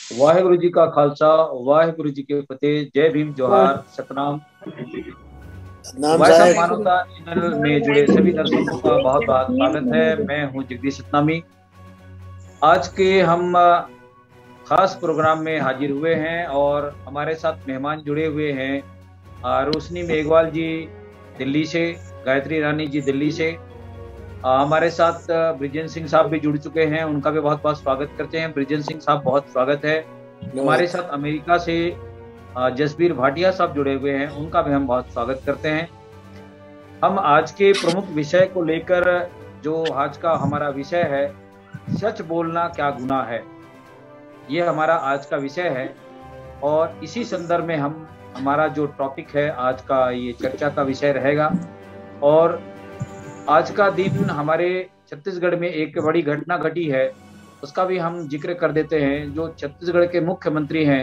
वाहिगुरु जी का खालसा, वाहिगुरु जी के फतेह। जय भीम, जोहार, सतनाम। तो नाम भाई साहब, साहब। मानवता चैनल में जुड़े सभी दर्शकों का बहुत बहुत स्वागत है। मैं हूं जगदीश सतनामी। आज के हम खास प्रोग्राम में हाजिर हुए हैं और हमारे साथ मेहमान जुड़े हुए हैं। रोशनी मेघवाल जी दिल्ली से, गायत्री रानी जी दिल्ली से। हमारे साथ ब्रिजेंद्र सिंह साहब भी जुड़ चुके हैं, उनका भी बहुत बहुत स्वागत करते हैं। ब्रिजेंद्र सिंह साहब, बहुत स्वागत है। हमारे साथ अमेरिका से जसबीर भाटिया साहब जुड़े हुए हैं, उनका भी हम बहुत स्वागत करते हैं। हम आज के प्रमुख विषय को लेकर, जो आज का हमारा विषय है, सच बोलना क्या गुनाह है, ये हमारा आज का विषय है। और इसी संदर्भ में हम हमारा जो टॉपिक है आज का, ये चर्चा का विषय रहेगा। और आज का दिन हमारे छत्तीसगढ़ में एक बड़ी घटना घटी है, उसका भी हम जिक्र कर देते हैं। जो छत्तीसगढ़ के मुख्यमंत्री हैं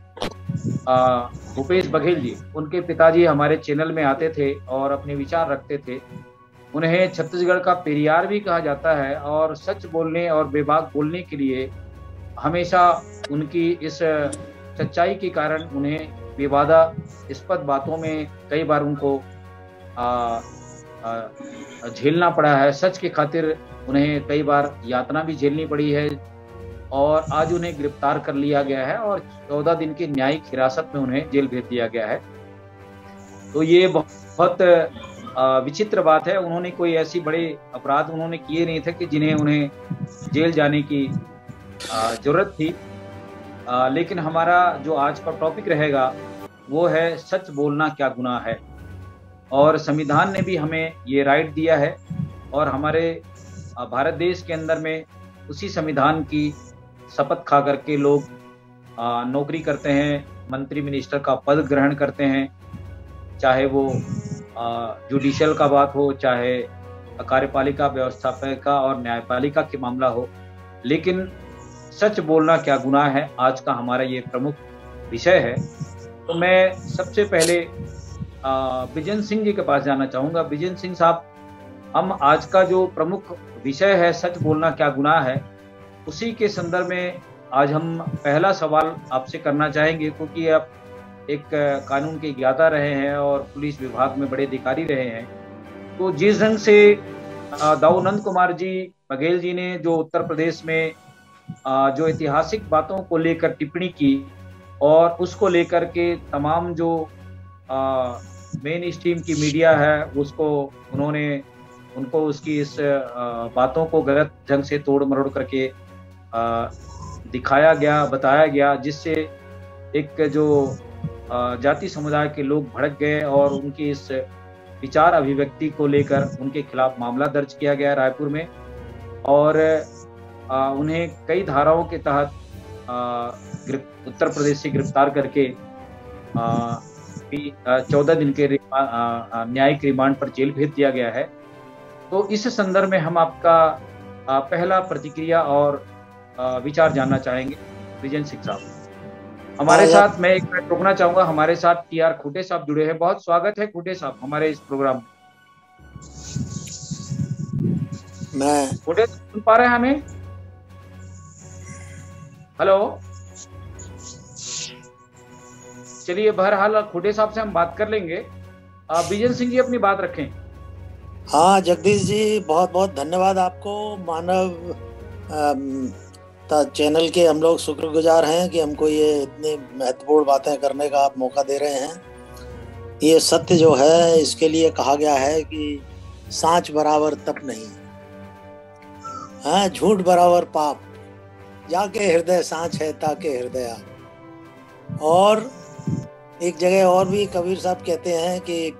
भूपेश बघेल जी, उनके पिताजी हमारे चैनल में आते थे और अपने विचार रखते थे। उन्हें छत्तीसगढ़ का पेरियार भी कहा जाता है और सच बोलने और बेबाक बोलने के लिए हमेशा उनकी इस सच्चाई के कारण उन्हें विवादास्पद बातों में कई बार उनको झेलना पड़ा है। सच के खातिर उन्हें कई बार यातना भी झेलनी पड़ी है और आज उन्हें गिरफ्तार कर लिया गया है और 14 दिन की न्यायिक हिरासत में उन्हें जेल भेज दिया गया है। तो ये बहुत विचित्र बात है। उन्होंने कोई ऐसी बड़े अपराध उन्होंने किए नहीं थे कि जिन्हें उन्हें जेल जाने की जरूरत थी। लेकिन हमारा जो आज का टॉपिक रहेगा वो है सच बोलना क्या गुनाह है। और संविधान ने भी हमें ये राइट दिया है और हमारे भारत देश के अंदर में उसी संविधान की शपथ खा करके लोग नौकरी करते हैं, मंत्री मिनिस्टर का पद ग्रहण करते हैं, चाहे वो जुडिशियल का बात हो, चाहे कार्यपालिका, व्यवस्थापिका और न्यायपालिका के मामला हो। लेकिन सच बोलना क्या गुनाह है, आज का हमारा ये प्रमुख विषय है। तो मैं सबसे पहले ब्रिजेंद्र सिंह जी के पास जाना चाहूँगा। ब्रिजेंद्र सिंह साहब, हम आज का जो प्रमुख विषय है सच बोलना क्या गुनाह है, उसी के संदर्भ में आज हम पहला सवाल आपसे करना चाहेंगे, क्योंकि आप एक कानून के ज्ञाता रहे हैं और पुलिस विभाग में बड़े अधिकारी रहे हैं। तो जिस ढंग से दाऊ नंद कुमार जी बघेल जी ने जो उत्तर प्रदेश में जो ऐतिहासिक बातों को लेकर टिप्पणी की और उसको लेकर के तमाम जो मेन स्ट्रीम की मीडिया है उनको उसकी इस बातों को गलत ढंग से तोड़ मरोड़ करके दिखाया गया, बताया गया, जिससे एक जो जाति समुदाय के लोग भड़क गए और उनकी इस विचार अभिव्यक्ति को लेकर उनके खिलाफ मामला दर्ज किया गया रायपुर में। और उन्हें कई धाराओं के तहत उत्तर प्रदेश से गिरफ्तार करके 14 दिन के न्यायिक रिमांड पर जेल भेज दिया गया है। तो इस संदर्भ में हम आपका पहला प्रतिक्रिया और विचार जानना चाहेंगे। ब्रिजेंद्र सिंह साहब, हमारे साथ, मैं एक मिनट रुकना चाहूंगा, हमारे साथ टी.आर. खूटे साहब जुड़े हैं। बहुत स्वागत है खूटे साहब हमारे इस प्रोग्राम में। खूटे सुन पा रहे हैं हमें? हेलो, चलिए, बहरहाल खूटे साहब से हम बात कर लेंगे। ब्रिजेंद्र सिंह जी अपनी बात रखें। हाँ जगदीश जी, बहुत बहुत धन्यवाद आपको। मानव चैनल के हम लोग शुक्रगुजार हैं कि हमको ये इतनी महत्वपूर्ण बातें करने का आप मौका दे रहे हैं। ये सत्य जो है, इसके लिए कहा गया है कि सांच बराबर तप नहीं, हाँ झूठ बराबर पाप, जाके हृदय सांच है ताके हृदय। और एक जगह और भी कबीर साहब कहते हैं कि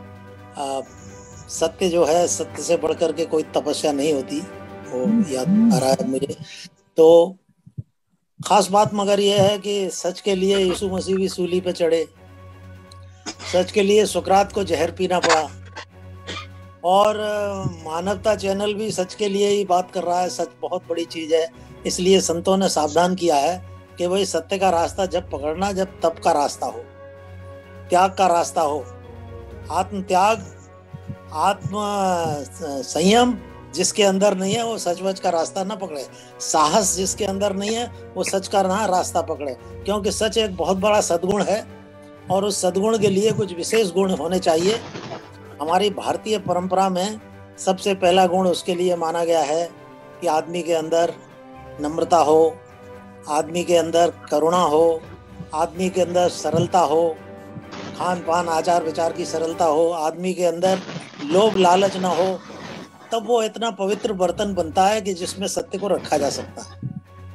सत्य जो है, सत्य से बढ़कर के कोई तपस्या नहीं होती, वो याद आ रहा है मुझे। तो खास बात मगर यह है कि सच के लिए यीशु मसीह भी सूली पे चढ़े, सच के लिए सुकरात को जहर पीना पड़ा, और मानवता चैनल भी सच के लिए ही बात कर रहा है। सच बहुत बड़ी चीज है, इसलिए संतों ने सावधान किया है कि भाई सत्य का रास्ता जब पकड़ना जब तप का रास्ता हो, त्याग का रास्ता हो, आत्म त्याग, आत्म संयम जिसके अंदर नहीं है वो सच का रास्ता ना पकड़े, साहस जिसके अंदर नहीं है वो सच का ना रास्ता पकड़े, क्योंकि सच एक बहुत बड़ा सद्गुण है और उस सद्गुण के लिए कुछ विशेष गुण होने चाहिए। हमारी भारतीय परंपरा में सबसे पहला गुण उसके लिए माना गया है कि आदमी के अंदर नम्रता हो, आदमी के अंदर करुणा हो, आदमी के अंदर सरलता हो, खान पान आचार विचार की सरलता हो, आदमी के अंदर लोभ लालच ना हो, तब वो इतना पवित्र बर्तन बनता है कि जिसमें सत्य को रखा जा सकता है।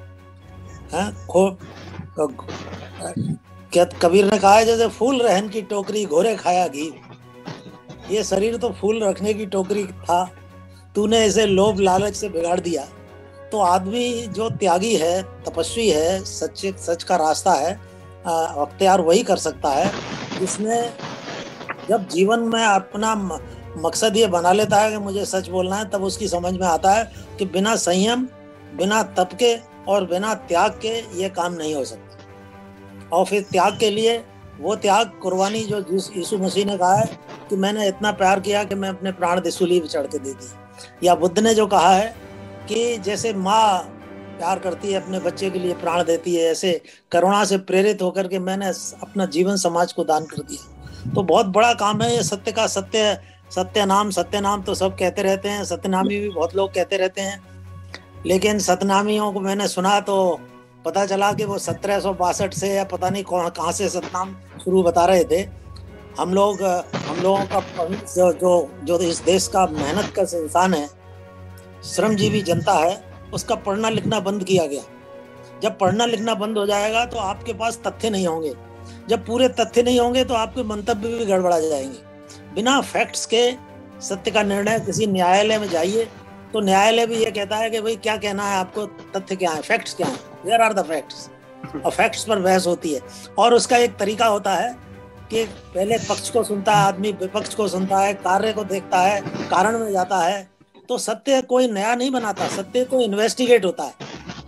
क्या कबीर ने कहा है, जैसे फूल रहन की टोकरी घोरे खाया घी, ये शरीर तो फूल रखने की टोकरी था, तूने इसे लोभ लालच से बिगाड़ दिया। तो आदमी जो त्यागी है, तपस्वी है, सच का रास्ता है अख्तियार वही कर सकता है जिसने जब जीवन में अपना मकसद ये बना लेता है कि मुझे सच बोलना है, तब उसकी समझ में आता है कि बिना संयम, बिना तप के और बिना त्याग के ये काम नहीं हो सकता। और फिर त्याग के लिए वो त्याग कुर्बानी जो यीशु मसीह ने कहा है कि मैंने इतना प्यार किया कि मैं अपने प्राण सूली पे चढ़ के दे दिए, या बुद्ध ने जो कहा है कि जैसे माँ प्यार करती है अपने बच्चे के लिए प्राण देती है, ऐसे करुणा से प्रेरित होकर के मैंने अपना जीवन समाज को दान कर दिया। तो बहुत बड़ा काम है ये सत्य का। सत्य नाम तो सब कहते रहते हैं, सत्यनामी भी बहुत लोग कहते रहते हैं, लेकिन सतनामियों को मैंने सुना तो पता चला कि वो 1762 से या पता नहीं कहाँ से सतनाम शुरू बता रहे थे। हम लोगों का जो इस देश का मेहनत का इंसान है, श्रमजीवी जनता है, उसका पढ़ना लिखना बंद किया गया। जब पढ़ना लिखना बंद हो जाएगा तो आपके पास तथ्य नहीं होंगे, जब पूरे तथ्य नहीं होंगे तो आपके मंतव्य भी गड़बड़ा जाएंगे। बिना फैक्ट्स के सत्य का निर्णय, किसी न्यायालय में जाइए तो न्यायालय भी ये कहता है कि भाई क्या कहना है आपको, तथ्य क्या है, फैक्ट्स क्या है, वेयर आर द फैक्ट्स, और फैक्ट्स पर बहस होती है। और उसका एक तरीका होता है कि पहले पक्ष को सुनता है आदमी, विपक्ष को सुनता है, कार्य को देखता है, कारण में जाता है। तो सत्य कोई नया नहीं बनाता, सत्य तो इन्वेस्टिगेट होता है।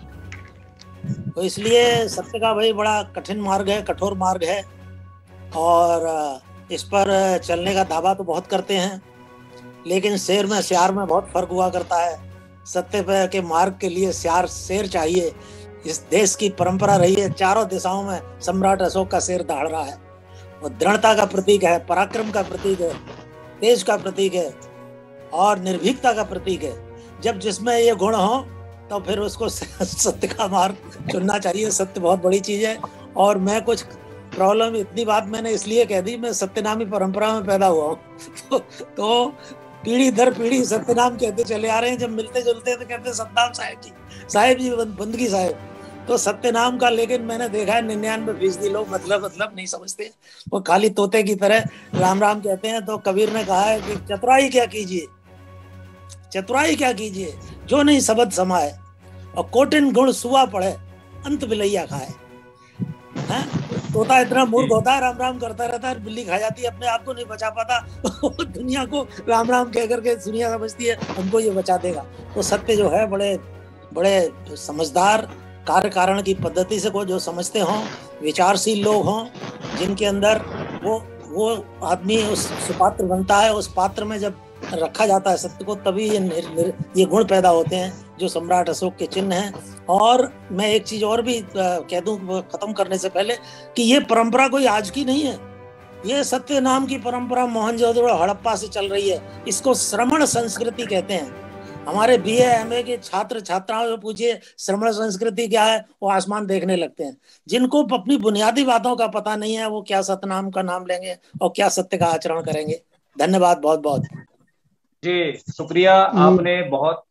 तो इसलिए सत्य का भाई बड़ा कठिन मार्ग है, कठोर मार्ग है, और इस पर चलने का दावा तो बहुत करते हैं, लेकिन शेर में सियार में बहुत फर्क हुआ करता है। सत्य पे के मार्ग के लिए शेर चाहिए। इस देश की परंपरा रही है, चारों दिशाओं में सम्राट अशोक का शेर दहाड़ रहा है। वो दृढ़ता का प्रतीक है, पराक्रम का प्रतीक है, तेज का प्रतीक है और निर्भीकता का प्रतीक है। जब जिसमें ये गुण हो तो फिर उसको सत्य का मार्ग चुनना चाहिए। सत्य बहुत बड़ी चीज है। और मैं कुछ प्रॉब्लम, इतनी बात मैंने इसलिए कह दी, मैं सत्यनामी परंपरा में पैदा हुआ हूँ तो पीढ़ी दर पीढ़ी सत्यनाम कहते चले आ रहे हैं। जब मिलते जुलते तो कहते सतनाम साहेब जी बंदगी साहेब, तो सत्यनाम का, लेकिन मैंने देखा है 99% लोग मतलब नहीं समझते, वो खाली तोते की तरह राम राम कहते हैं। तो कबीर ने कहा है कि चतुराई क्या कीजिए, चतुराई क्या कीजिए जो नहीं सबद समाए, और कोटिन गुण सुआ पड़े अंत बिलैया खाए। तोता इतना मूर्ख होता है, राम राम करता रहता है, बिल्ली खा जाती है, अपने आप को नहीं बचा पाता दुनिया को राम राम कह करके दुनिया समझती है हमको ये बचा देगा। तो सत्य जो है, बड़े बड़े समझदार कार्य कारण की पद्धति से को जो समझते हों, विचारशील लोग हों, जिनके अंदर वो आदमी उस पात्र बनता है, उस पात्र में जब रखा जाता है सत्य को, तभी ये गुण पैदा होते हैं जो सम्राट अशोक के चिन्ह हैं। और मैं एक चीज और भी कह दूं खत्म करने से पहले, कि ये परंपरा कोई आज की नहीं है। ये सत्य नाम की परंपरा मोहनजोदड़ो हड़प्पा से चल रही है। इसको श्रमण संस्कृति कहते हैं। हमारे बीए एमए के छात्र छात्राओं से पूछिए श्रमण संस्कृति क्या है, वो आसमान देखने लगते हैं। जिनको अपनी बुनियादी बातों का पता नहीं है, वो क्या सतनाम का नाम लेंगे और क्या सत्य का आचरण करेंगे। धन्यवाद बहुत बहुत जी। शुक्रिया, आपने बहुत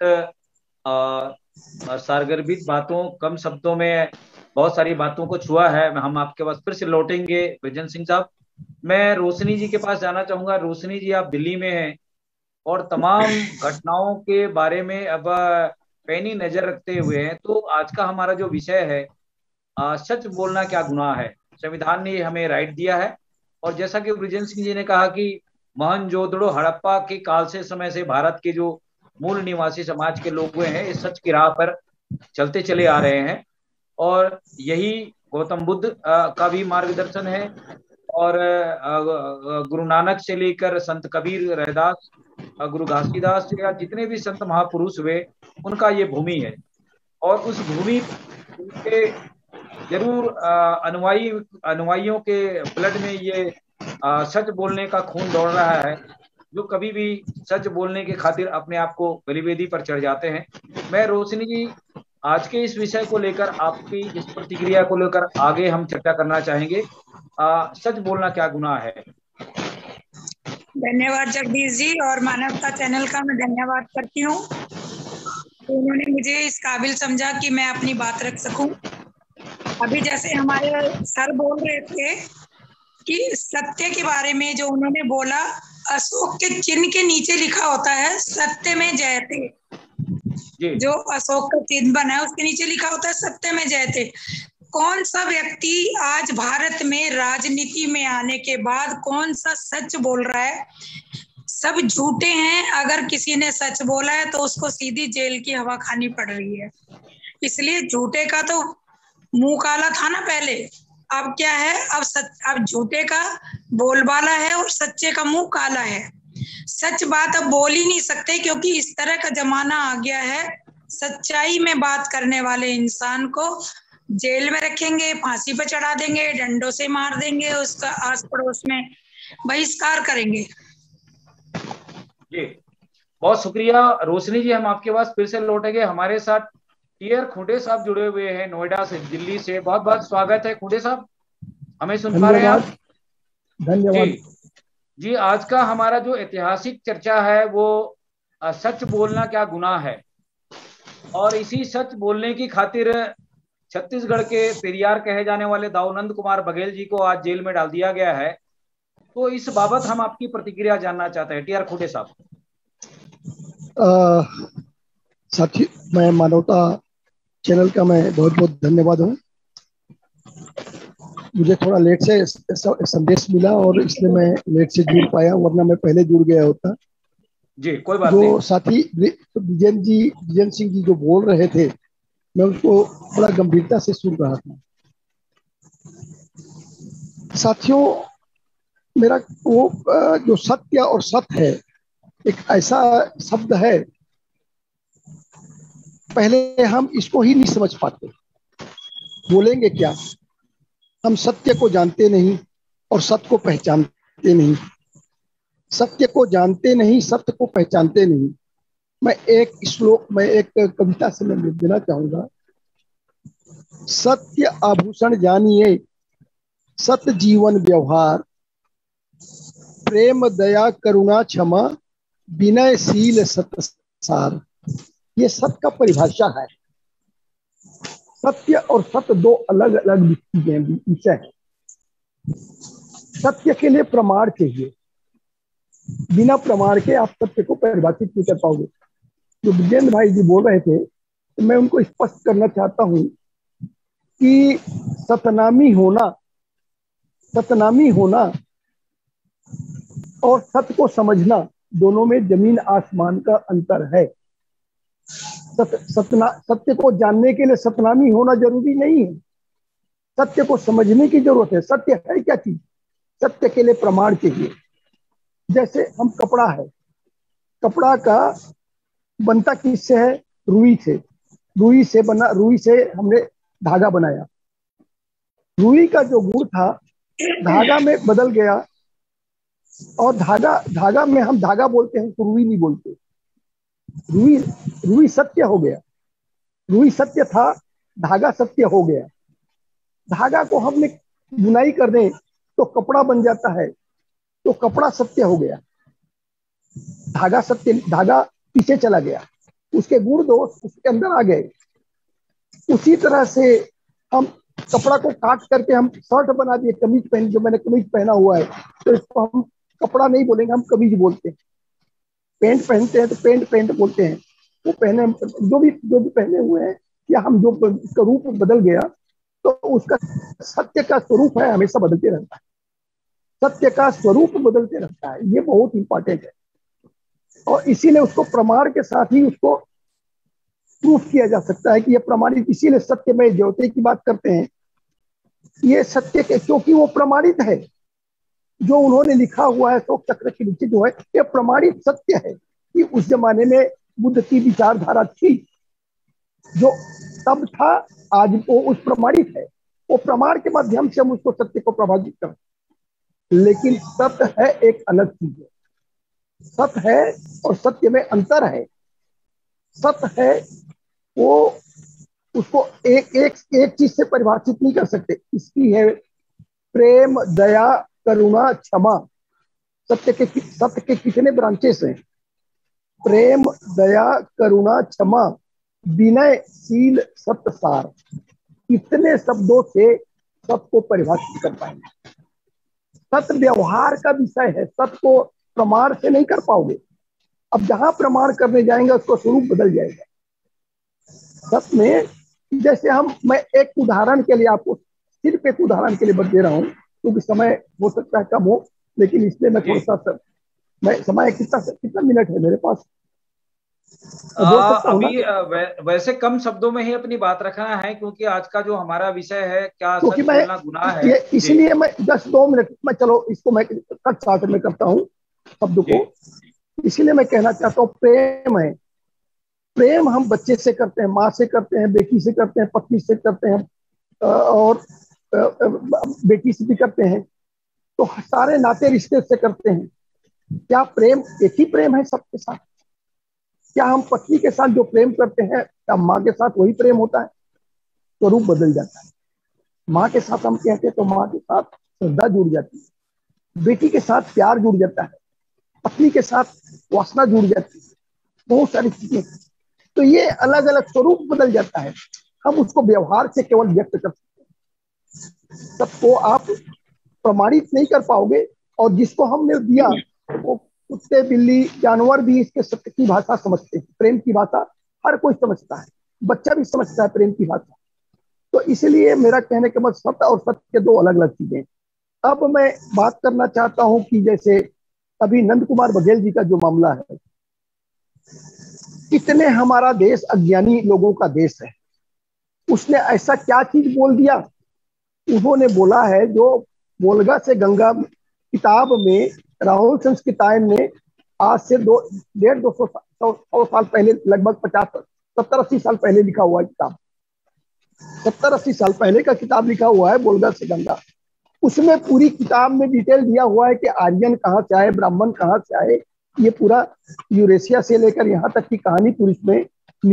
सारगर्भित बातों, कम शब्दों में बहुत सारी बातों को छुआ है। हम आपके पास फिर से लौटेंगे वृजेंद्र सिंह साहब। मैं रोशनी जी के पास जाना चाहूंगा। रोशनी जी, आप दिल्ली में हैं और तमाम घटनाओं के बारे में अब पैनी नजर रखते हुए हैं। तो आज का हमारा जो विषय है, सच बोलना क्या गुनाह है। संविधान ने हमें राइट दिया है, और जैसा कि वृजेंद्र सिंह जी ने कहा कि मोहनजोदड़ो हड़प्पा के काल से समय से भारत के जो मूल निवासी समाज के लोग हुए हैं, इस सच की राह पर चलते चले आ रहे हैं। और यही गौतम बुद्ध का भी मार्गदर्शन है, और गुरु नानक से लेकर संत कबीर, रैदास गुरु घासीदास या जितने भी संत महापुरुष हुए, उनका ये भूमि है। और उस भूमि के जरूर अनुयायियों के ब्लड में ये सच बोलने का खून दौड़ रहा है, जो कभी भी सच बोलने के खातिर अपने आप को बलिवेदी पर चढ़ जाते हैं। मैं रोशनी जी, आज के इस विषय को लेकर, आपकी इस प्रतिक्रिया को लेकर आगे हम चर्चा करना चाहेंगे। सच बोलना क्या गुनाह है? धन्यवाद जगदीश जी, और मानवता चैनल का मैं धन्यवाद करती हूँ। तो उन्होंने मुझे इस काबिल समझा कि मैं अपनी बात रख सकूं। अभी जैसे हमारे सर बोल रहे थे कि सत्य के बारे में जो उन्होंने बोला, अशोक के चिन्ह के नीचे लिखा होता है सत्य में जयते। जो अशोक का चिन्ह बना है उसके नीचे लिखा होता है सत्य में जयते। कौन सा व्यक्ति आज भारत में राजनीति में आने के बाद कौन सा सच बोल रहा है? सब झूठे हैं। अगर किसी ने सच बोला है तो उसको सीधी जेल की हवा खानी पड़ रही है। इसलिए झूठे का तो मुंह काला था ना पहले, अब क्या है, अब झूठे का बोलबाला है और सच्चे का मुंह काला है। सच बात अब बोल ही नहीं सकते, क्योंकि इस तरह का जमाना आ गया है। सच्चाई में बात करने वाले इंसान को जेल में रखेंगे, फांसी पर चढ़ा देंगे, डंडों से मार देंगे, उसका आस पड़ोस में बहिष्कार करेंगे। जी बहुत शुक्रिया रोशनी जी। हम आपके पास फिर से लौटेंगे। हमारे साथ टीआर खूंटे साहब जुड़े हुए हैं नोएडा से, दिल्ली से। बहुत बहुत स्वागत है खूंटे साहब, हमें सुन पा रहे हैं आप? धन्यवाद जी, आज का हमारा जो ऐतिहासिक चर्चा है वो सच बोलना क्या गुनाह है। और इसी सच बोलने की खातिर छत्तीसगढ़ के पेरियार कहे जाने वाले दाऊनंद कुमार बघेल जी को आज जेल में डाल दिया गया है। तो इस बाबत हम आपकी प्रतिक्रिया जानना चाहते हैं, टीआर खूंटे साहब। साथी, मैं मानवता चैनल का मैं बहुत बहुत धन्यवाद हूँ। मुझे थोड़ा लेट से संदेश मिला और इसलिए मैं लेट से जुड़ पाया, वरना मैं पहले जुड़ गया होता। जी कोई बात नहीं। जो साथी विजन सिंह जी जो बोल रहे थे, मैं उसको बड़ा गंभीरता से सुन रहा था। साथियों, मेरा वो जो सत्य और सत है, एक ऐसा शब्द है, पहले हम इसको ही नहीं समझ पाते। बोलेंगे क्या? हम सत्य को जानते नहीं और सत्य को पहचानते नहीं। सत्य को जानते नहीं, सत्य को पहचानते नहीं। मैं एक कविता से मैं लिख देना चाहूंगा। सत्य आभूषण जानिए, सत्य जीवन व्यवहार, प्रेम दया करुणा क्षमा, विनयशील सत्सार। ये सत्य का परिभाषा है। सत्य और सत्य दो अलग अलग विषय है। सत्य के लिए प्रमाण चाहिए, बिना प्रमाण के आप सत्य को परिभाषित नहीं कर पाओगे। जो विजेंद्र भाई जी बोल रहे थे, तो मैं उनको स्पष्ट करना चाहता हूं कि सतनामी होना और सत्य को समझना, दोनों में जमीन आसमान का अंतर है। सत्य को जानने के लिए सतनामी होना जरूरी नहीं है, सत्य को समझने की जरूरत है। सत्य है क्या चीज? सत्य के लिए प्रमाण चाहिए। जैसे हम कपड़ा है, कपड़ा का बनता किससे है? रुई से। रुई से हमने धागा बनाया। रुई का जो गुण था धागा में बदल गया, और धागा में हम धागा बोलते हैं, तो रुई नहीं बोलते। रुई सत्य हो गया। रुई सत्य था, धागा सत्य हो गया। धागा को हमने बुनाई कर दें तो कपड़ा बन जाता है, तो कपड़ा सत्य हो गया। धागा पीछे चला गया, उसके गुण दोष उसके अंदर आ गए। उसी तरह से हम कपड़ा को काट करके हम शर्ट बना दिए, कमीज पहन, जो मैंने कमीज पहना हुआ है, तो इसको हम कपड़ा नहीं बोलेंगे, हम कमीज बोलते हैं। पेंट पहनते हैं तो पेंट बोलते हैं। वो पहने जो भी पहने हुए हैं, या हम जो उसका रूप बदल गया, तो उसका सत्य का स्वरूप है, हमेशा बदलते रहता है। सत्य का स्वरूप बदलते रहता है, ये बहुत इंपॉर्टेंट है। और इसीलिए उसको प्रमाण के साथ ही उसको प्रूफ किया जा सकता है कि ये प्रमाणित। इसीलिए सत्य में ज्योति की बात करते हैं। ये सत्य के, क्योंकि वो प्रमाणित है। जो उन्होंने लिखा हुआ है अशोक चक्र के नीचे जो है, ये प्रमाणित सत्य है कि उस जमाने में बुद्ध की विचारधारा थी, जो तब था आज वो उस प्रमाणित है। वो प्रमाण के माध्यम से हम उसको सत्य को प्रभावित करते, लेकिन सत्य है एक अलग चीज है। सत्य है और सत्य में अंतर है। सत्य है वो उसको एक एक एक चीज से परिभाषित नहीं कर सकते। इसकी है प्रेम, दया, करुणा, क्षमा। सत्य के कितने ब्रांचेस हैं? प्रेम, दया, करुणा, क्षमा, विनय, शील, सत्य, सार। कितने शब्दों से सबको परिभाषित कर पाएंगे? सत्य व्यवहार का विषय है, सत्य को प्रमाण से नहीं कर पाओगे। अब जहां प्रमाण करने जाएंगे उसको स्वरूप बदल जाएगा। सत्य में जैसे मैं एक उदाहरण के लिए आपको सिर्फ एक उदाहरण के लिए बता दे रहा हूँ, क्योंकि समय हो सकता है कम हो, लेकिन इसलिए मैं थोड़ा सा मैं समय कितना मिनट है मेरे पास? अभी वैसे कम शब्दों में ही अपनी बात रखना है, क्योंकि आज का जो हमारा विषय है, क्या सच बोलना गुनाह है, इसलिए मैं 10-2 मिनट में, चलो इसको मैं कट चाट में करता हूँ शब्द को। इसलिए मैं कहना चाहता हूँ प्रेम है। प्रेम हम बच्चे से करते हैं, माँ से करते हैं, बेटी से करते हैं, पत्नी से करते हैं, और बेटी से भी करते हैं, तो सारे नाते रिश्ते से करते हैं। क्या प्रेम एक ही प्रेम है सबके साथ? क्या हम पत्नी के साथ जो प्रेम करते हैं, क्या माँ के साथ वही प्रेम होता है? स्वरूप बदल जाता है। माँ के साथ हम कहते हैं तो माँ के साथ श्रद्धा जुड़ जाती है, बेटी के साथ प्यार जुड़ जाता है, पत्नी के साथ वासना जुड़ जाती है, बहुत सारी चीजें। तो ये अलग अलग स्वरूप बदल जाता है। हम उसको व्यवहार से केवल व्यक्त कर सकते हैं, सबको आप प्रमाणित नहीं कर पाओगे। और जिसको हमने दिया वो कुत्ते, बिल्ली, जानवर भी इसके सत्य की भाषा समझते हैं। प्रेम की भाषा हर कोई समझता है, बच्चा भी समझता है प्रेम की भाषा। तो इसलिए मेरा कहने के मतलब सत्य और सत्य के दो अलग अलग चीजें। अब मैं बात करना चाहता हूं कि जैसे अभी नंद कुमार बघेल जी का जो मामला है, कितने हमारा देश अज्ञानी लोगों का देश है। उसने ऐसा क्या चीज बोल दिया? उन्होंने बोला है जो वोल्गा से गंगा किताब में राहुल संस्कृतायन ने आज से 150-200 साल पहले, लगभग 70-80 साल पहले लिखा हुआ है किताब। 70-80 साल पहले का किताब लिखा हुआ है वोल्गा से गंगा। उसमें पूरी किताब में डिटेल दिया हुआ है कि आर्यन कहाँ से आए, ब्राह्मण कहाँ से आए। ये पूरा यूरेशिया से लेकर यहाँ तक की कहानी पूरी इसमें,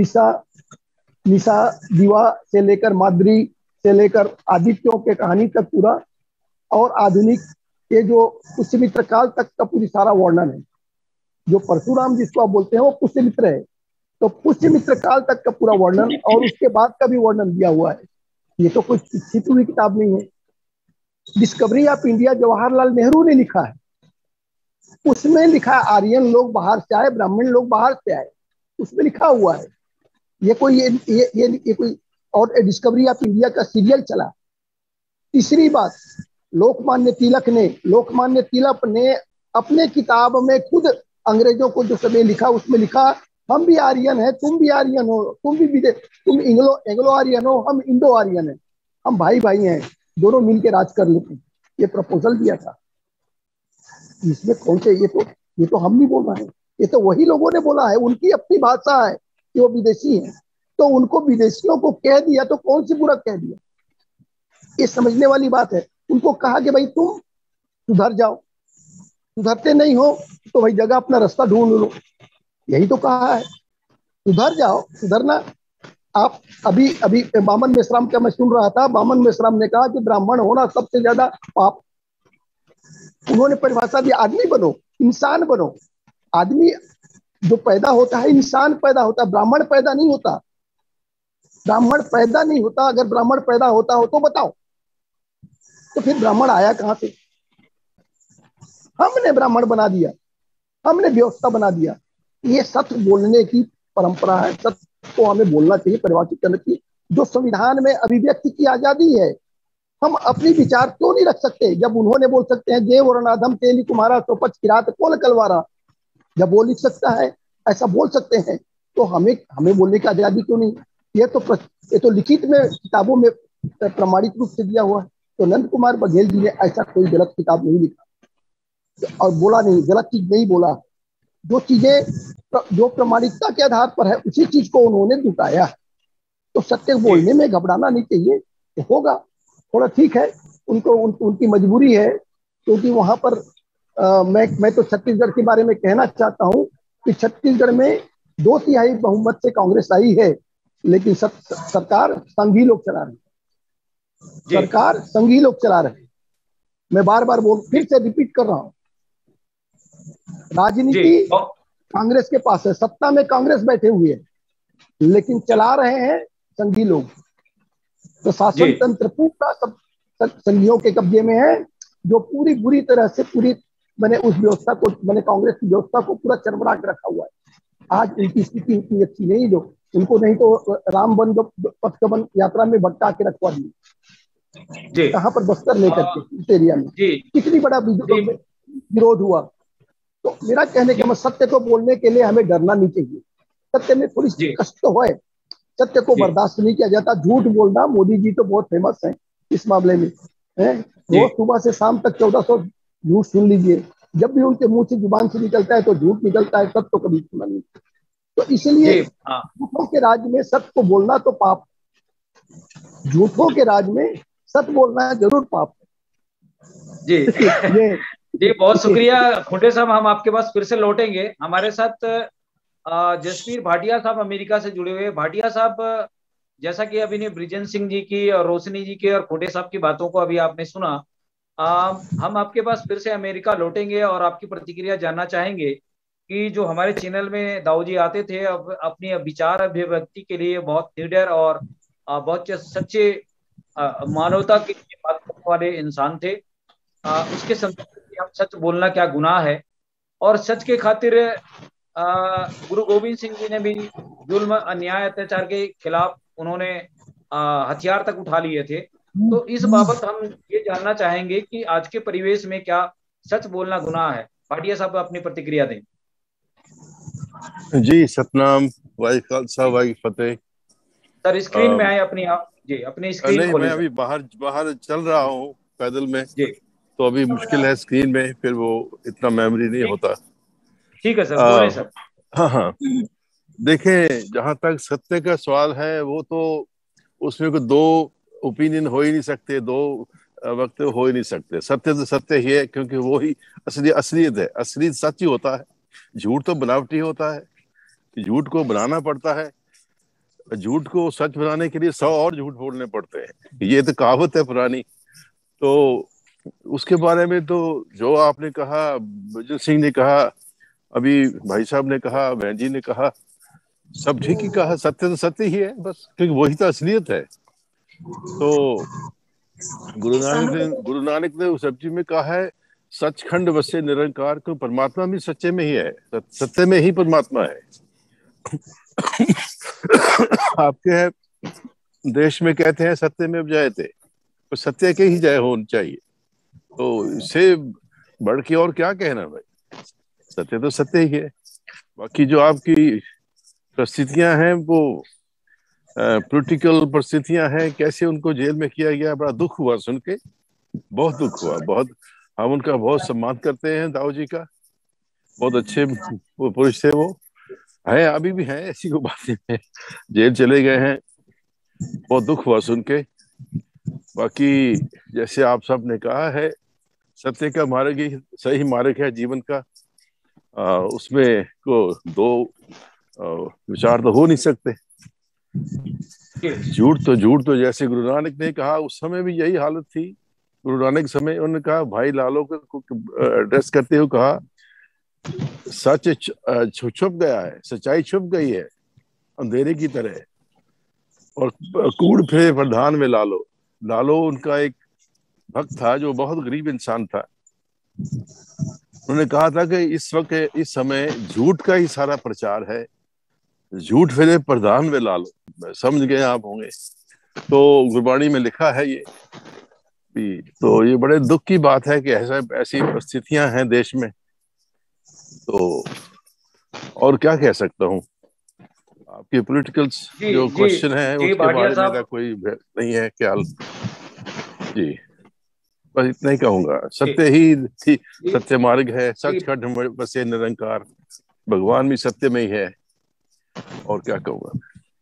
निशा दिवा से लेकर माद्री से लेकर आदित्यों के कहानी तक पूरा, और आधुनिक ये जो पुष्यमित्र काल तक का पूरी सारा वर्णन है। जो परशुराम जिसको आप बोलते हैं वो पुष्यमित्र है, तो पुष्यमित्र काल तक का पूरा वर्णन और उसके बाद का भी वर्णन दिया हुआ है। ये तो कोई लिखी हुई किताब नहीं है। Discovery of India Jawaharlal Nehru ने लिखा है, उसमें लिखा है आर्यन लोग बाहर से आए, ब्राह्मण लोग बाहर से आए, उसमें लिखा हुआ है। ये कोई ये कोई और डिस्कवरी ऑफ इंडिया का सीरियल चला। तीसरी बात, लोकमान्य तिलक ने अपने किताब में खुद अंग्रेजों को जो समय लिखा उसमें लिखा हम भी आर्यन है, तुम भी आर्यन हो, तुम एंग्लो आर्यन हो, हम इंडो आर्यन है, हम भाई भाई हैं, दोनों मिलकर राज कर लेते हैं। ये प्रपोजल दिया था। इसमें कौन से ये तो हम नहीं बोल रहे हैं, ये तो वही लोगों ने बोला है। उनकी अपनी भाषा है कि वो विदेशी है, तो उनको विदेशियों को कह दिया तो कौन सी बुरा कह दिया? ये समझने वाली बात है। उनको कहा कि भाई तुम सुधर जाओ, सुधरते नहीं हो तो भाई जगह अपना रास्ता ढूंढ लो, यही तो कहा है। सुधर जाओ, सुधरना। आप अभी बामन मेश्राम का मैं सुन रहा था, बामन मेश्राम ने कहा कि ब्राह्मण होना सबसे ज्यादा पाप। उन्होंने परिभाषा दी आदमी बनो, इंसान बनो। आदमी जो पैदा होता है इंसान पैदा होता है, ब्राह्मण पैदा नहीं होता। ब्राह्मण पैदा नहीं होता। अगर ब्राह्मण पैदा होता हो तो बताओ, तो फिर ब्राह्मण आया कहां से? हमने ब्राह्मण बना दिया, हमने व्यवस्था बना दिया। ये सत्य बोलने की परंपरा है, सत्य को हमें बोलना चाहिए, परिभाषित करना चाहिए। जो संविधान में अभिव्यक्ति की आजादी है, हम अपनी विचार क्यों नहीं रख सकते? जब उन्होंने बोल सकते हैं जय वर्णाधम तेली कुमारा सोपच किरात कोल कलवारा, जब वो लिख सकता है, ऐसा बोल सकते हैं, तो हमें बोलने की आजादी क्यों नहीं? ये तो लिखित में किताबों में प्रमाणित रूप से दिया हुआ है। तो नंद कुमार बघेल जी ने ऐसा कोई गलत किताब नहीं लिखा। और बोला नहीं, गलत चीज नहीं बोला। जो चीजें जो प्रमाणिकता के आधार पर है उसी चीज को उन्होंने जुटाया। तो सत्य बोलने में घबराना नहीं चाहिए, तो होगा थोड़ा ठीक है, उनकी मजबूरी है, क्योंकि वहां पर मैं तो छत्तीसगढ़ के बारे में कहना चाहता हूं कि छत्तीसगढ़ में 2/3 बहुमत से कांग्रेस आई है, लेकिन सरकार संघी लोग चला रहे हैं। सरकार संघी लोग चला रहे हैं। मैं बार बार फिर से रिपीट कर रहा हूं, राजनीति कांग्रेस के पास है, सत्ता में कांग्रेस बैठे हुए है, लेकिन चला रहे हैं संघी लोग। तो शासन तंत्र पूरा सब संघियों के कब्जे में है, जो पूरी बुरी तरह से मैंने उस व्यवस्था को, मैंने कांग्रेस की व्यवस्था को पूरा चरमरा के रखा हुआ है। आज उनकी स्थिति उतनी अच्छी नहीं, जो उनको नहीं तो राम वन पथगमन यात्रा में भटका के रखवा दिए। कहाँ पर बस्तर लेकर के इस एरिया में कितनी बड़ा विरोध हुआ। तो मेरा कहने का मतलब, सत्य को बोलने के लिए हमें डरना नहीं चाहिए। सत्य में थोड़ी कष्ट तो है, सत्य को बर्दाश्त नहीं किया जाता। झूठ बोलना, मोदी जी तो बहुत फेमस है इस मामले में, है। रोज सुबह से शाम तक 1400 झूठ सुन लीजिए, जब भी उनके मुंह से जुबान से निकलता है तो झूठ निकलता है, सत्य तो कभी सुना नहीं। तो इसलिए झूठों के राज में सत्य को बोलना तो पाप, झूठों के राज में सत्य बोलना जरूर पाप जी। जी बहुत शुक्रिया खुंटे साहब, हम आपके पास फिर से लौटेंगे। हमारे साथ जसवीर भाटिया साहब अमेरिका से जुड़े हुए। भाटिया साहब, जैसा कि अभी ने ब्रिजेंद्र सिंह जी की और रोशनी जी की और खुंटे साहब की बातों को अभी आपने सुना, हम आपके पास फिर से अमेरिका लौटेंगे और आपकी प्रतिक्रिया जानना चाहेंगे कि जो हमारे चैनल में दाऊ जी आते थे, अब अपनी विचार अभिव्यक्ति के लिए बहुत निडर और बहुत सच्चे मानवता की बात करने वाले इंसान थे। उसके संदर्भ में हम सच बोलना क्या गुनाह है, और सच के खातिर गुरु गोविंद सिंह जी ने भी जुल्म अन्याय अत्याचार के खिलाफ उन्होंने हथियार तक उठा लिए थे। तो इस बाबत हम ये जानना चाहेंगे कि आज के परिवेश में क्या सच बोलना गुनाह है। भाटिया साहब अपनी प्रतिक्रिया दें। जी सतनाम, वाहे खालसा वाहे फतेह। सर स्क्रीन में आए अपनी, आप जी अपनी स्क्रीन नहीं, खोलें। मैं अभी बाहर चल रहा हूँ पैदल में जी, तो अभी मुश्किल है स्क्रीन में, फिर वो इतना मेमोरी नहीं होता। ठीक है सर, बोले सर। हाँ, देखें, जहां तक सत्य का सवाल है, वो तो उसमें कोई दो ओपिनियन हो ही नहीं सकते, दो वक्त हो ही नहीं सकते। सत्य तो सत्य ही है, क्योंकि वो ही असलियत है। असलियत सच ही होता है, झूठ तो बनावटी होता है, झूठ को बनाना पड़ता है। झूठ को सच बनाने के लिए 100 और झूठ बोलने पड़ते हैं, ये तो कहावत है पुरानी। तो उसके बारे में तो जो आपने कहा, ब्रिजेंद्र सिंह ने कहा, अभी भाई साहब ने कहा, बहन जी ने कहा, सब ठीक ही कहा। सत्य तो सत्य ही है बस, क्योंकि वही तो असलियत है। तो गुरु नानक ने उस सब्जी में कहा है, सचखंड वसे निरंकार, को परमात्मा भी सच्चे में ही है, सत्य में ही परमात्मा है। आपके देश में कहते हैं सत्य में जयते, तो सत्य के ही जय होनी चाहिए। तो इससे बढ़ के और क्या कहना भाई, सत्य तो सत्य ही है। बाकी जो आपकी परिस्थितियां हैं, वो पॉलिटिकल परिस्थितियां हैं, कैसे उनको जेल में किया गया, बड़ा दुख हुआ सुन के, बहुत दुख हुआ। बहुत, हम उनका बहुत सम्मान करते हैं, दाऊ जी का, बहुत अच्छे वो पुरुष थे। वो है, अभी भी हैं, ऐसी कोई बात नहीं है, जेल चले गए हैं, बहुत दुख हुआ सुन के। बाकी जैसे आप सब ने कहा है, सत्य का मार्ग ही सही मार्ग है जीवन का। उसमें को दो विचार तो हो नहीं सकते। झूठ तो जैसे गुरु नानक ने कहा, उस समय भी यही हालत थी। गुरु नानक समय उन्होंने कहा, भाई लालो को एड्रेस करते हुए कहा, सच छुप गया है, सच्चाई छुप गई है अंधेरे की तरह, और कूड़ फिरे प्रधान में लालो। लालो उनका एक भक्त था जो बहुत गरीब इंसान था। उन्होंने कहा था कि इस वक्त, इस समय झूठ का ही सारा प्रचार है, झूठ फिरे प्रधान में लालो। समझ गए आप होंगे, तो गुरबाणी में लिखा है ये भी। तो ये बड़े दुख की बात है कि ऐसी परिस्थितियां हैं देश में। तो और क्या कह सकता हूँ, आपके पॉलिटिकल जो क्वेश्चन है उसके बारे में मेरा कोई नहीं है ख्याल। जी बस इतना ही कहूंगा, सत्य ही सत्य मार्ग है, सच खंड में बसे निरंकार, भगवान भी सत्य में ही है, और क्या कहूंगा।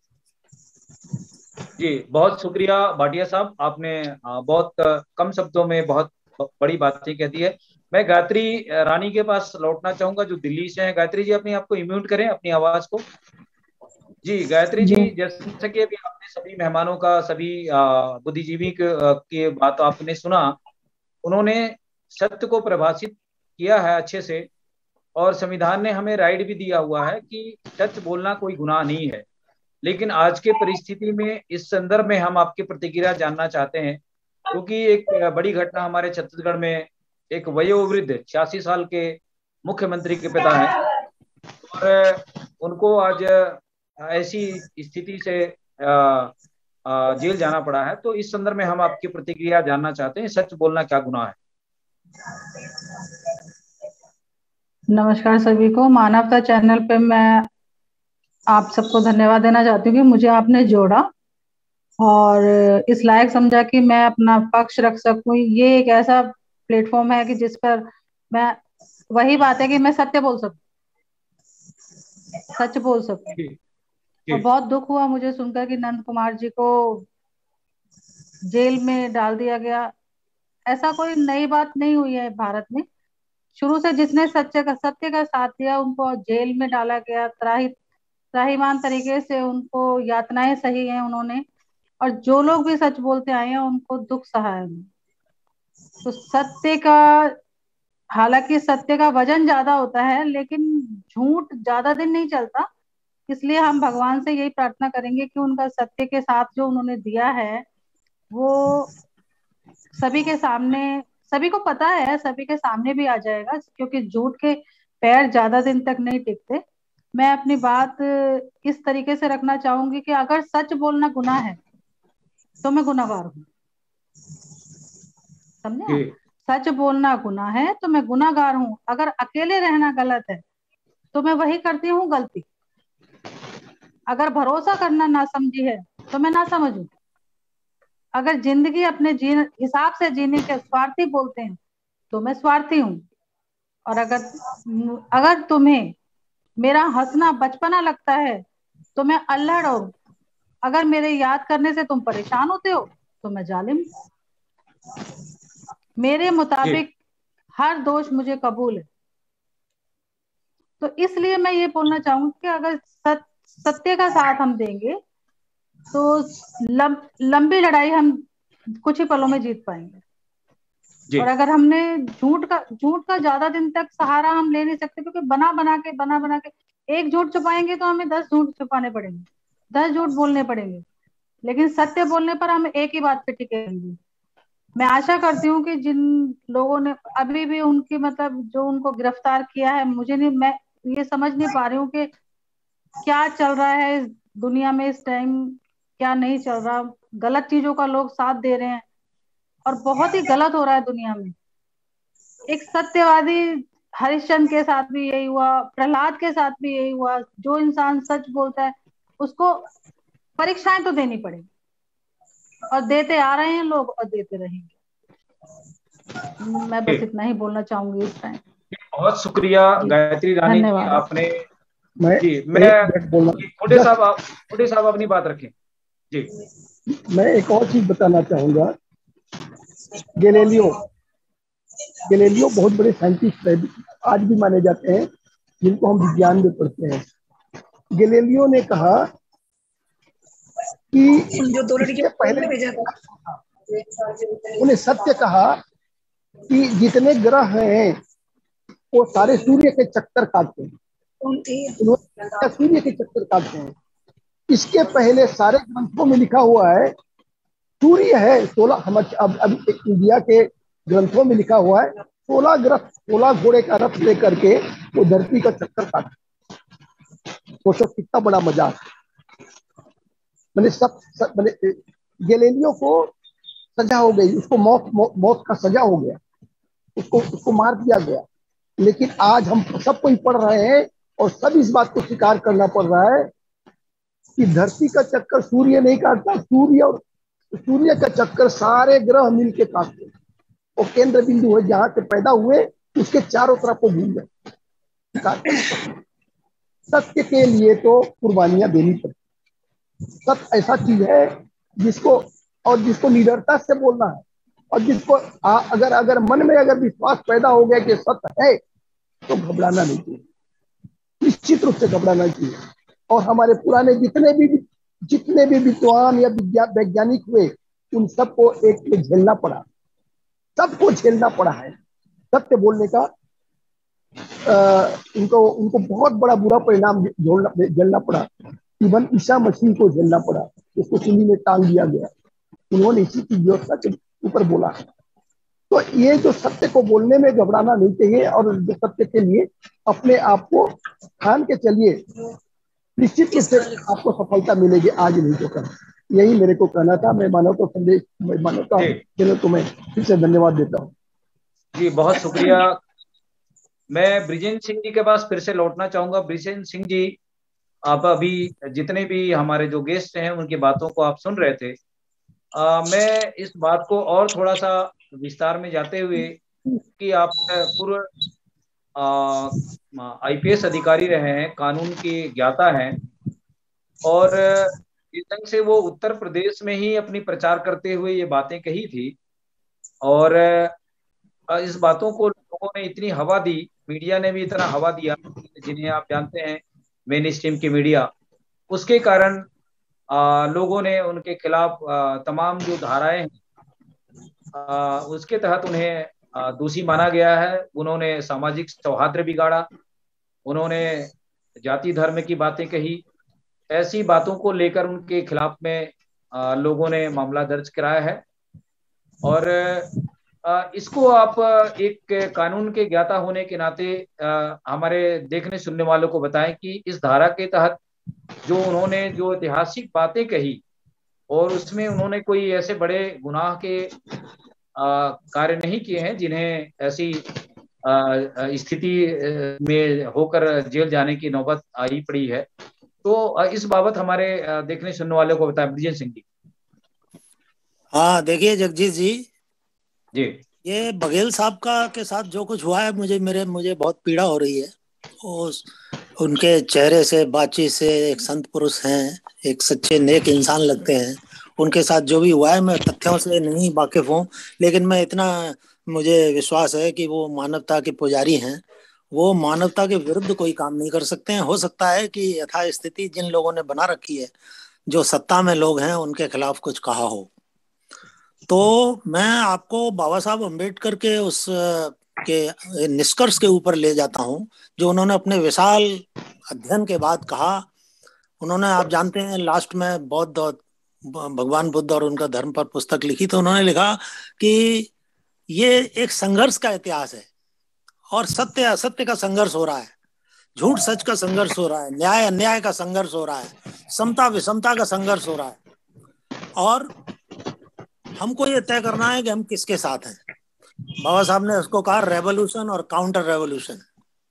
जी बहुत शुक्रिया भाटिया साहब, आपने बहुत कम शब्दों में बहुत बड़ी बातें कह दी है। मैं गायत्री रानी के पास लौटना चाहूंगा जो दिल्ली से हैं। गायत्री जी अपने आप को इम्यूट करें, अपनी आवाज को। जी गायत्री जी, जैसा कि अभी आपने सभी मेहमानों का, सभी बुद्धिजीवी की बात आपने सुना, उन्होंने सत्य को परिभाषित किया है अच्छे से, और संविधान ने हमें राइट भी दिया हुआ है कि सच बोलना कोई गुनाह नहीं है। लेकिन आज के परिस्थिति में, इस संदर्भ में हम आपकी प्रतिक्रिया जानना चाहते हैं, क्योंकि एक बड़ी घटना हमारे छत्तीसगढ़ में, एक वयोवृद्ध 86 साल के मुख्यमंत्री के पिता हैं, और उनको आज ऐसी स्थिति से जेल जाना पड़ा है। तो इस संदर्भ में हम आपकी प्रतिक्रिया जानना चाहते हैं, सच बोलना क्या गुनाह है? नमस्कार सभी को। मानवता चैनल पे मैं आप सबको धन्यवाद देना चाहती हूँ कि मुझे आपने जोड़ा और इस लायक समझा कि मैं अपना पक्ष रख सकूं। ये एक ऐसा प्लेटफॉर्म है कि जिस पर मैं, वही बात है कि मैं सत्य बोल सकूं, सच बोल सकूं। और बहुत दुख हुआ मुझे सुनकर कि नंद कुमार जी को जेल में डाल दिया गया। ऐसा कोई नई बात नहीं हुई है भारत में। शुरू से जिसने सत्य का साथ दिया उनको जेल में डाला गया, त्राहिमाम तरीके से उनको यातनाएं सही हैं उन्होंने, और जो लोग भी सच बोलते आए हैं उनको दुख सहा है। तो सत्य का, हालांकि सत्य का वजन ज्यादा होता है लेकिन झूठ ज्यादा दिन नहीं चलता। इसलिए हम भगवान से यही प्रार्थना करेंगे कि उनका सत्य के साथ जो उन्होंने दिया है वो सभी के सामने, सभी को पता है, सभी के सामने भी आ जाएगा, क्योंकि झूठ के पैर ज्यादा दिन तक नहीं टिकते। मैं अपनी बात इस तरीके से रखना चाहूंगी कि अगर सच बोलना गुनाह है तो मैं गुनाहगार हूँ, समझे? सच बोलना गुनाह है तो मैं गुनाहगार हूँ। अगर अकेले रहना गलत है तो मैं वही करती हूँ गलती। अगर भरोसा करना ना समझी है तो मैं ना समझू। अगर जिंदगी अपने हिसाब से जीने के स्वार्थी बोलते हैं तो मैं स्वार्थी हूँ। और अगर तुम्हें मेरा हंसना बचपना लगता है तो मैं अल्हड़ हूँ। अगर मेरे याद करने से तुम परेशान होते हो तो मैं जालिम। मेरे मुताबिक हर दोष मुझे कबूल है। तो इसलिए मैं ये बोलना चाहूंगी कि अगर सत्य का साथ हम देंगे तो लंबी लड़ाई हम कुछ ही पलों में जीत पाएंगे। और अगर हमने झूठ का ज्यादा दिन तक सहारा हम ले नहीं सकते, क्योंकि बना बना के एक झूठ छुपाएंगे तो हमें 10 झूठ छुपाने पड़ेंगे, 10 झूठ बोलने पड़ेंगे। लेकिन सत्य बोलने पर हम एक ही बात पे टिके रहेंगे। मैं आशा करती हूँ कि जिन लोगों ने अभी भी उनकी, मतलब जो उनको गिरफ्तार किया है, मैं ये समझ नहीं पा रही हूँ कि क्या चल रहा है इस दुनिया में इस टाइम, क्या नहीं चल रहा। गलत चीजों का लोग साथ दे रहे हैं और बहुत ही गलत हो रहा है दुनिया में। एक सत्यवादी हरिश्चंद्र के साथ भी यही हुआ, प्रहलाद के साथ भी यही हुआ। जो इंसान सच बोलता है उसको परीक्षाएं तो देनी पड़ेगी, और देते आ रहे हैं लोग और देते रहेंगे। मैं बस इतना ही बोलना चाहूंगी इस टाइम। बहुत शुक्रिया गायत्री रानी जी, आपने मैं खोटे साहब अपनी बात रखें जी। मैं एक और चीज बताना चाहूंगा। गैलीलियो बहुत बड़े साइंटिस्ट है, आज भी माने जाते हैं, जिनको हम विज्ञान में पढ़ते हैं। गैलीलियो ने कहा कि जो दो लड़के पहले उन्हें सत्य कहा कि जितने ग्रह हैं वो सारे सूर्य के चक्कर काटते हैं, सूर्य के चक्कर काटते हैं। इसके पहले सारे ग्रंथों में लिखा हुआ है सूर्य है 16, हम अब इंडिया के ग्रंथों में लिखा हुआ है 16 ग्रह, 16 घोड़े का रथ लेकर के वो धरती का चक्कर काटते। सोचो कितना बड़ा मजाक। मैंने गैलीलियो को सजा हो गई, उसको मौत का सजा हो गया, उसको मार दिया गया। लेकिन आज हम सब कोई पढ़ रहे हैं और सब इस बात को स्वीकार करना पड़ रहा है कि धरती का चक्कर सूर्य नहीं काटता, सूर्य का चक्कर सारे ग्रह मिलके काटते हैं। वो केंद्र बिंदु है, जहां से पैदा हुए उसके चारों तरफ वो घूम गए। सत्य के लिए तो कुर्बानियां देनी पड़ती। सत्य ऐसा चीज है जिसको निडरता से बोलना है, और जिसको अगर अगर मन में अगर विश्वास पैदा हो गया कि सत्य है तो घबराना नहीं चाहिए, निश्चित रूप से घबराना चाहिए। और हमारे पुराने जितने भी विद्वान या वैज्ञानिक हुए, उन सबको एक झेलना पड़ा, सबको झेलना पड़ा है सत्य बोलने का। उनको बहुत बड़ा बुरा परिणाम झेलना पड़ा। इवन ईसा मसीह को झेलना पड़ा, उसको सूली में टांग दिया गया, उन्होंने इसी की व्यवस्था के ऊपर बोला। तो ये जो सत्य को बोलने में घबराना नहीं चाहिए, और जो सत्य के लिए अपने आप को ठान के चलिए, निश्चित रूप से आपको सफलता मिलेगी, आज नहीं तो कल। यही मेरे को कहना था। मैं मानवता संदेश को मैं फिर से धन्यवाद देता हूँ। जी बहुत शुक्रिया। मैं ब्रिजेंद्र सिंह जी के पास फिर से लौटना चाहूंगा। ब्रिजेंद्र सिंह जी, आप अभी जितने भी हमारे जो गेस्ट हैं उनकी बातों को आप सुन रहे थे। मैं इस बात को और थोड़ा सा विस्तार में जाते हुए कि आप पूर्व IPS अधिकारी रहे हैं, कानून के ज्ञाता हैं, और इस ढंग से वो उत्तर प्रदेश में ही अपनी प्रचार करते हुए ये बातें कही थी, और इस बातों को लोगों ने इतनी हवा दी, मीडिया ने भी इतना हवा दिया, जिन्हें आप जानते हैं मेन स्ट्रीम की मीडिया, उसके कारण लोगों ने उनके खिलाफ तमाम जो धाराएं हैं उसके तहत उन्हें दोषी माना गया है। उन्होंने सामाजिक सौहार्द बिगाड़ा, उन्होंने जाति धर्म की बातें कही, ऐसी बातों को लेकर उनके खिलाफ में लोगों ने मामला दर्ज कराया है। और इसको आप एक कानून के ज्ञाता होने के नाते हमारे देखने सुनने वालों को बताएं कि इस धारा के तहत जो उन्होंने जो ऐतिहासिक बातें कही, और उसमें उन्होंने कोई ऐसे बड़े गुनाह के कार्य नहीं किए हैं जिन्हें ऐसी स्थिति में होकर जेल जाने की नौबत आई पड़ी है। तो इस बाबत हमारे देखने सुनने वालों को बताएं ब्रिजेंद्र सिंह जी। हाँ देखिए जगजीत जी, ये बघेल साहब का के साथ जो कुछ हुआ है, मुझे बहुत पीड़ा हो रही है। उनके चेहरे से, बातचीत से, एक संत पुरुष हैं, एक सच्चे नेक इंसान लगते हैं। उनके साथ जो भी हुआ है, मैं तथ्यों से नहीं वाकिफ हूँ, लेकिन मैं इतना मुझे विश्वास है कि वो मानवता के पुजारी हैं। वो मानवता के विरुद्ध कोई काम नहीं कर सकते हैं। हो सकता है कि यथास्थिति जिन लोगों ने बना रखी है, जो सत्ता में लोग हैं, उनके खिलाफ कुछ कहा हो। तो मैं आपको बाबा साहब अम्बेडकर के उस के निष्कर्ष के ऊपर ले जाता हूं, जो उन्होंने अपने विशाल अध्ययन के बाद कहा। उन्होंने, आप जानते हैं, लास्ट में भगवान बुद्ध और उनका धर्म पर पुस्तक लिखी, तो उन्होंने लिखा कि ये एक संघर्ष का इतिहास है, और सत्य असत्य का संघर्ष हो रहा है, झूठ सच का संघर्ष हो रहा है, न्याय अन्याय का संघर्ष हो रहा है, समता विषमता का संघर्ष हो रहा है, और हमको ये तय करना है कि हम किसके साथ हैं। बाबा साहब ने उसको कहा रेवोल्यूशन और काउंटर रेवोल्यूशन।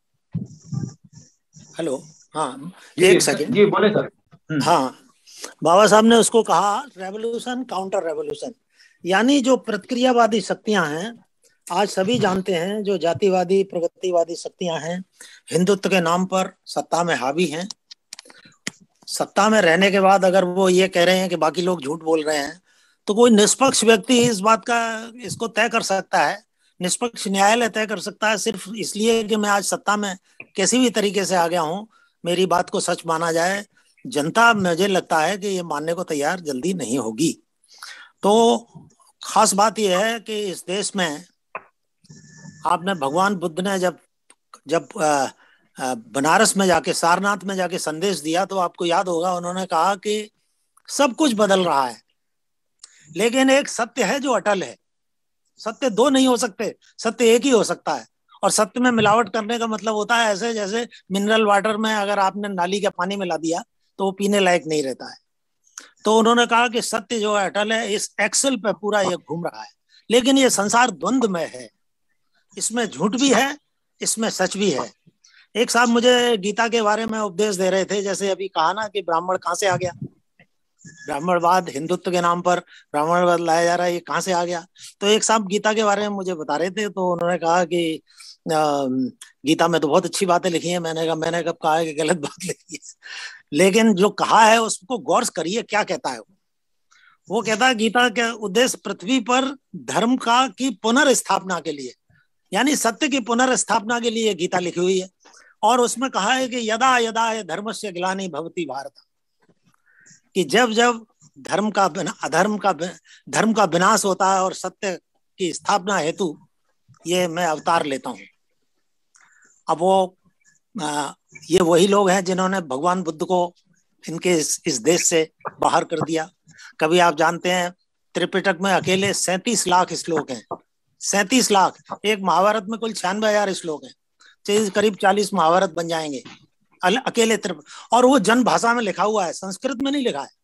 हेलो, हाँ एक सेकंड जी बोले सर। हाँ, बाबा साहब ने उसको कहा रेवोल्यूशन, काउंटर रेवोल्यूशन। यानी जो प्रतिक्रियावादी शक्तियां हैं, आज सभी जानते हैं, जो जातिवादी प्रगतिवादी शक्तियां हैं, हिंदुत्व के नाम पर सत्ता में हावी हैं। सत्ता में रहने के बाद अगर वो ये कह रहे हैं कि बाकी लोग झूठ बोल रहे हैं, तो कोई निष्पक्ष व्यक्ति इस बात का इसको तय कर सकता है, निष्पक्ष न्यायालय तय कर सकता है, सिर्फ इसलिए कि मैं आज सत्ता में किसी भी तरीके से आ गया हूं, मेरी बात को सच माना जाए। जनता, मुझे लगता है कि ये मानने को तैयार जल्दी नहीं होगी। तो खास बात यह है कि इस देश में आपने, भगवान बुद्ध ने जब बनारस में जाके, सारनाथ में जाके संदेश दिया, तो आपको याद होगा उन्होंने कहा कि सब कुछ बदल रहा है, लेकिन एक सत्य है जो अटल है। सत्य दो नहीं हो सकते, सत्य एक ही हो सकता है। और सत्य में मिलावट करने का मतलब होता है ऐसे जैसे मिनरल वाटर में अगर आपने नाली के पानी मिला दिया तो वो पीने लायक नहीं रहता है। तो उन्होंने कहा कि सत्य जो है अटल है, इस एक्सेल पे पूरा ये घूम रहा है। लेकिन ये संसार द्वंद्व में है, इसमें झूठ भी है, इसमें सच भी है। एक साहब मुझे गीता के बारे में उपदेश दे रहे थे, जैसे अभी कहा ना कि ब्राह्मण कहाँ से आ गया, ब्राह्मणवाद हिंदुत्व के नाम पर ब्राह्मणवाद लाया जा रहा है, ये कहाँ से आ गया? तो एक साहब गीता के बारे में मुझे बता रहे थे, तो उन्होंने कहा कि गीता में तो बहुत अच्छी बातें लिखी हैं। मैंने कब कहा है कि गलत बात लिखी है? लेकिन जो कहा है उसको गौर करिए, क्या कहता है वो कहता है गीता का उद्देश्य पृथ्वी पर धर्म का की पुनर्स्थापना के लिए, यानी सत्य की पुनर्स्थापना के लिए गीता लिखी हुई है। और उसमें कहा है कि यदा यदा धर्मस्य ग्लानि भवति भारत, कि जब जब धर्म का विनाश होता है और सत्य की स्थापना हेतु ये मैं अवतार लेता हूँ। अब ये वही लोग हैं जिन्होंने भगवान बुद्ध को इनके इस देश से बाहर कर दिया। कभी आप जानते हैं त्रिपिटक में अकेले 37 लाख श्लोक हैं, 37 लाख। एक महाभारत में कुल 96,000 श्लोक हैं, करीब 40 महाभारत बन जाएंगे अकेले और वो जन भाषा में लिखा हुआ है, संस्कृत में नहीं लिखा है।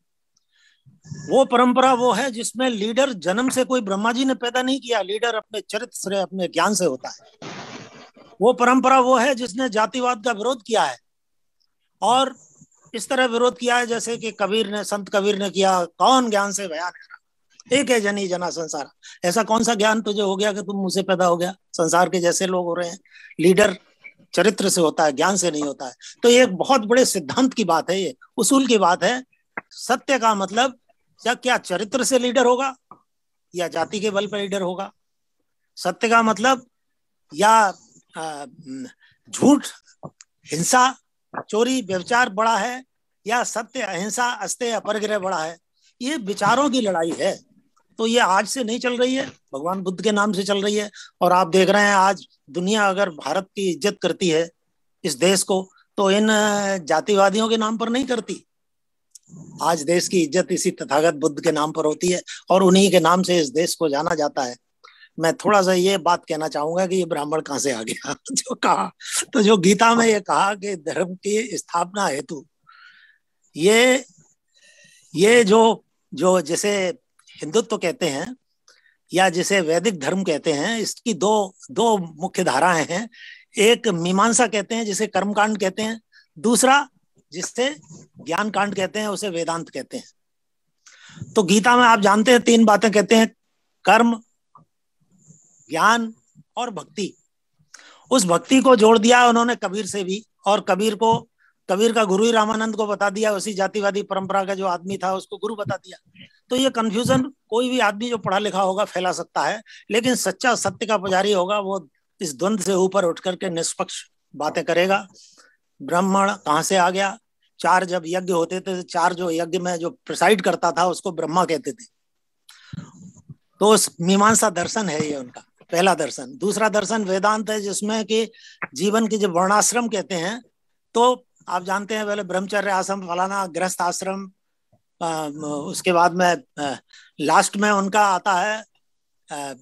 वो परंपरा वो है जिसमें लीडर जन्म से कोई ब्रह्मा जी ने पैदा नहीं किया, लीडर अपने चरित्र से अपने ज्ञान से होता है। वो परंपरा वो है जिसने जातिवाद का विरोध किया है, और इस तरह विरोध किया है जैसे कि संत कबीर ने किया, कौन ज्ञान से बयान है, एक है जनी जना संसार। ऐसा कौन सा ज्ञान तुझे हो गया कि तुम मुझसे पैदा हो गया? संसार के जैसे लोग हो रहे हैं। लीडर चरित्र से होता है, ज्ञान से नहीं होता है। तो ये एक बहुत बड़े सिद्धांत की बात है, ये उसूल की बात है। सत्य का मतलब क्या चरित्र से लीडर होगा या जाति के बल पर लीडर होगा? सत्य का मतलब या झूठ, हिंसा, चोरी, व्यभिचार बड़ा है, या सत्य, अहिंसा, अस्तेय, अपरिग्रह बड़ा है? ये विचारों की लड़ाई है। तो ये आज से नहीं चल रही है, भगवान बुद्ध के नाम से चल रही है। और आप देख रहे हैं आज दुनिया अगर भारत की इज्जत करती है, इस देश को, तो इन जातिवादियों के नाम पर नहीं करती। आज देश की इज्जत इसी तथागत बुद्ध के नाम पर होती है, और उन्हीं के नाम से इस देश को जाना जाता है। मैं थोड़ा सा ये बात कहना चाहूंगा कि ये ब्राह्मण कहाँ से आ गया जो कहा, तो जो गीता में ये कहा कि धर्म की स्थापना हेतु ये जो जैसे हिंदुत्व कहते हैं या जिसे वैदिक धर्म कहते हैं, इसकी दो मुख्य धाराएं हैं। एक मीमांसा कहते हैं जिसे कर्मकांड कहते हैं, दूसरा जिससे ज्ञान कांड कहते हैं उसे वेदांत कहते हैं। तो गीता में आप जानते हैं 3 बातें कहते हैं, कर्म, ज्ञान और भक्ति। उस भक्ति को जोड़ दिया उन्होंने कबीर से भी, और कबीर का गुरु ही रामानंद को बता दिया, उसी जातिवादी परंपरा का जो आदमी था उसको गुरु बता दिया। तो ये कंफ्यूजन कोई भी आदमी जो पढ़ा लिखा होगा फैला सकता है, लेकिन सच्चा सत्य का पुजारी होगा वो इस द्वंद्व से ऊपर उठ करके निष्पक्ष बातें करेगा। ब्राह्मण कहाँ से आ गया? 4 जब यज्ञ होते थे, 4 जो यज्ञ में जो प्रिसाइड करता था उसको ब्रह्मा कहते थे। तो मीमांसा दर्शन है ये उनका पहला दर्शन। दूसरा दर्शन वेदांत है, जिसमें कि जीवन के जो वर्णाश्रम कहते हैं, तो आप जानते हैं पहले ब्रह्मचर्य आश्रम, फलाना गृहस्थ आश्रम, उसके बाद में लास्ट में उनका आता है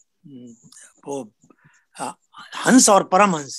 वो हंस और परमहंस।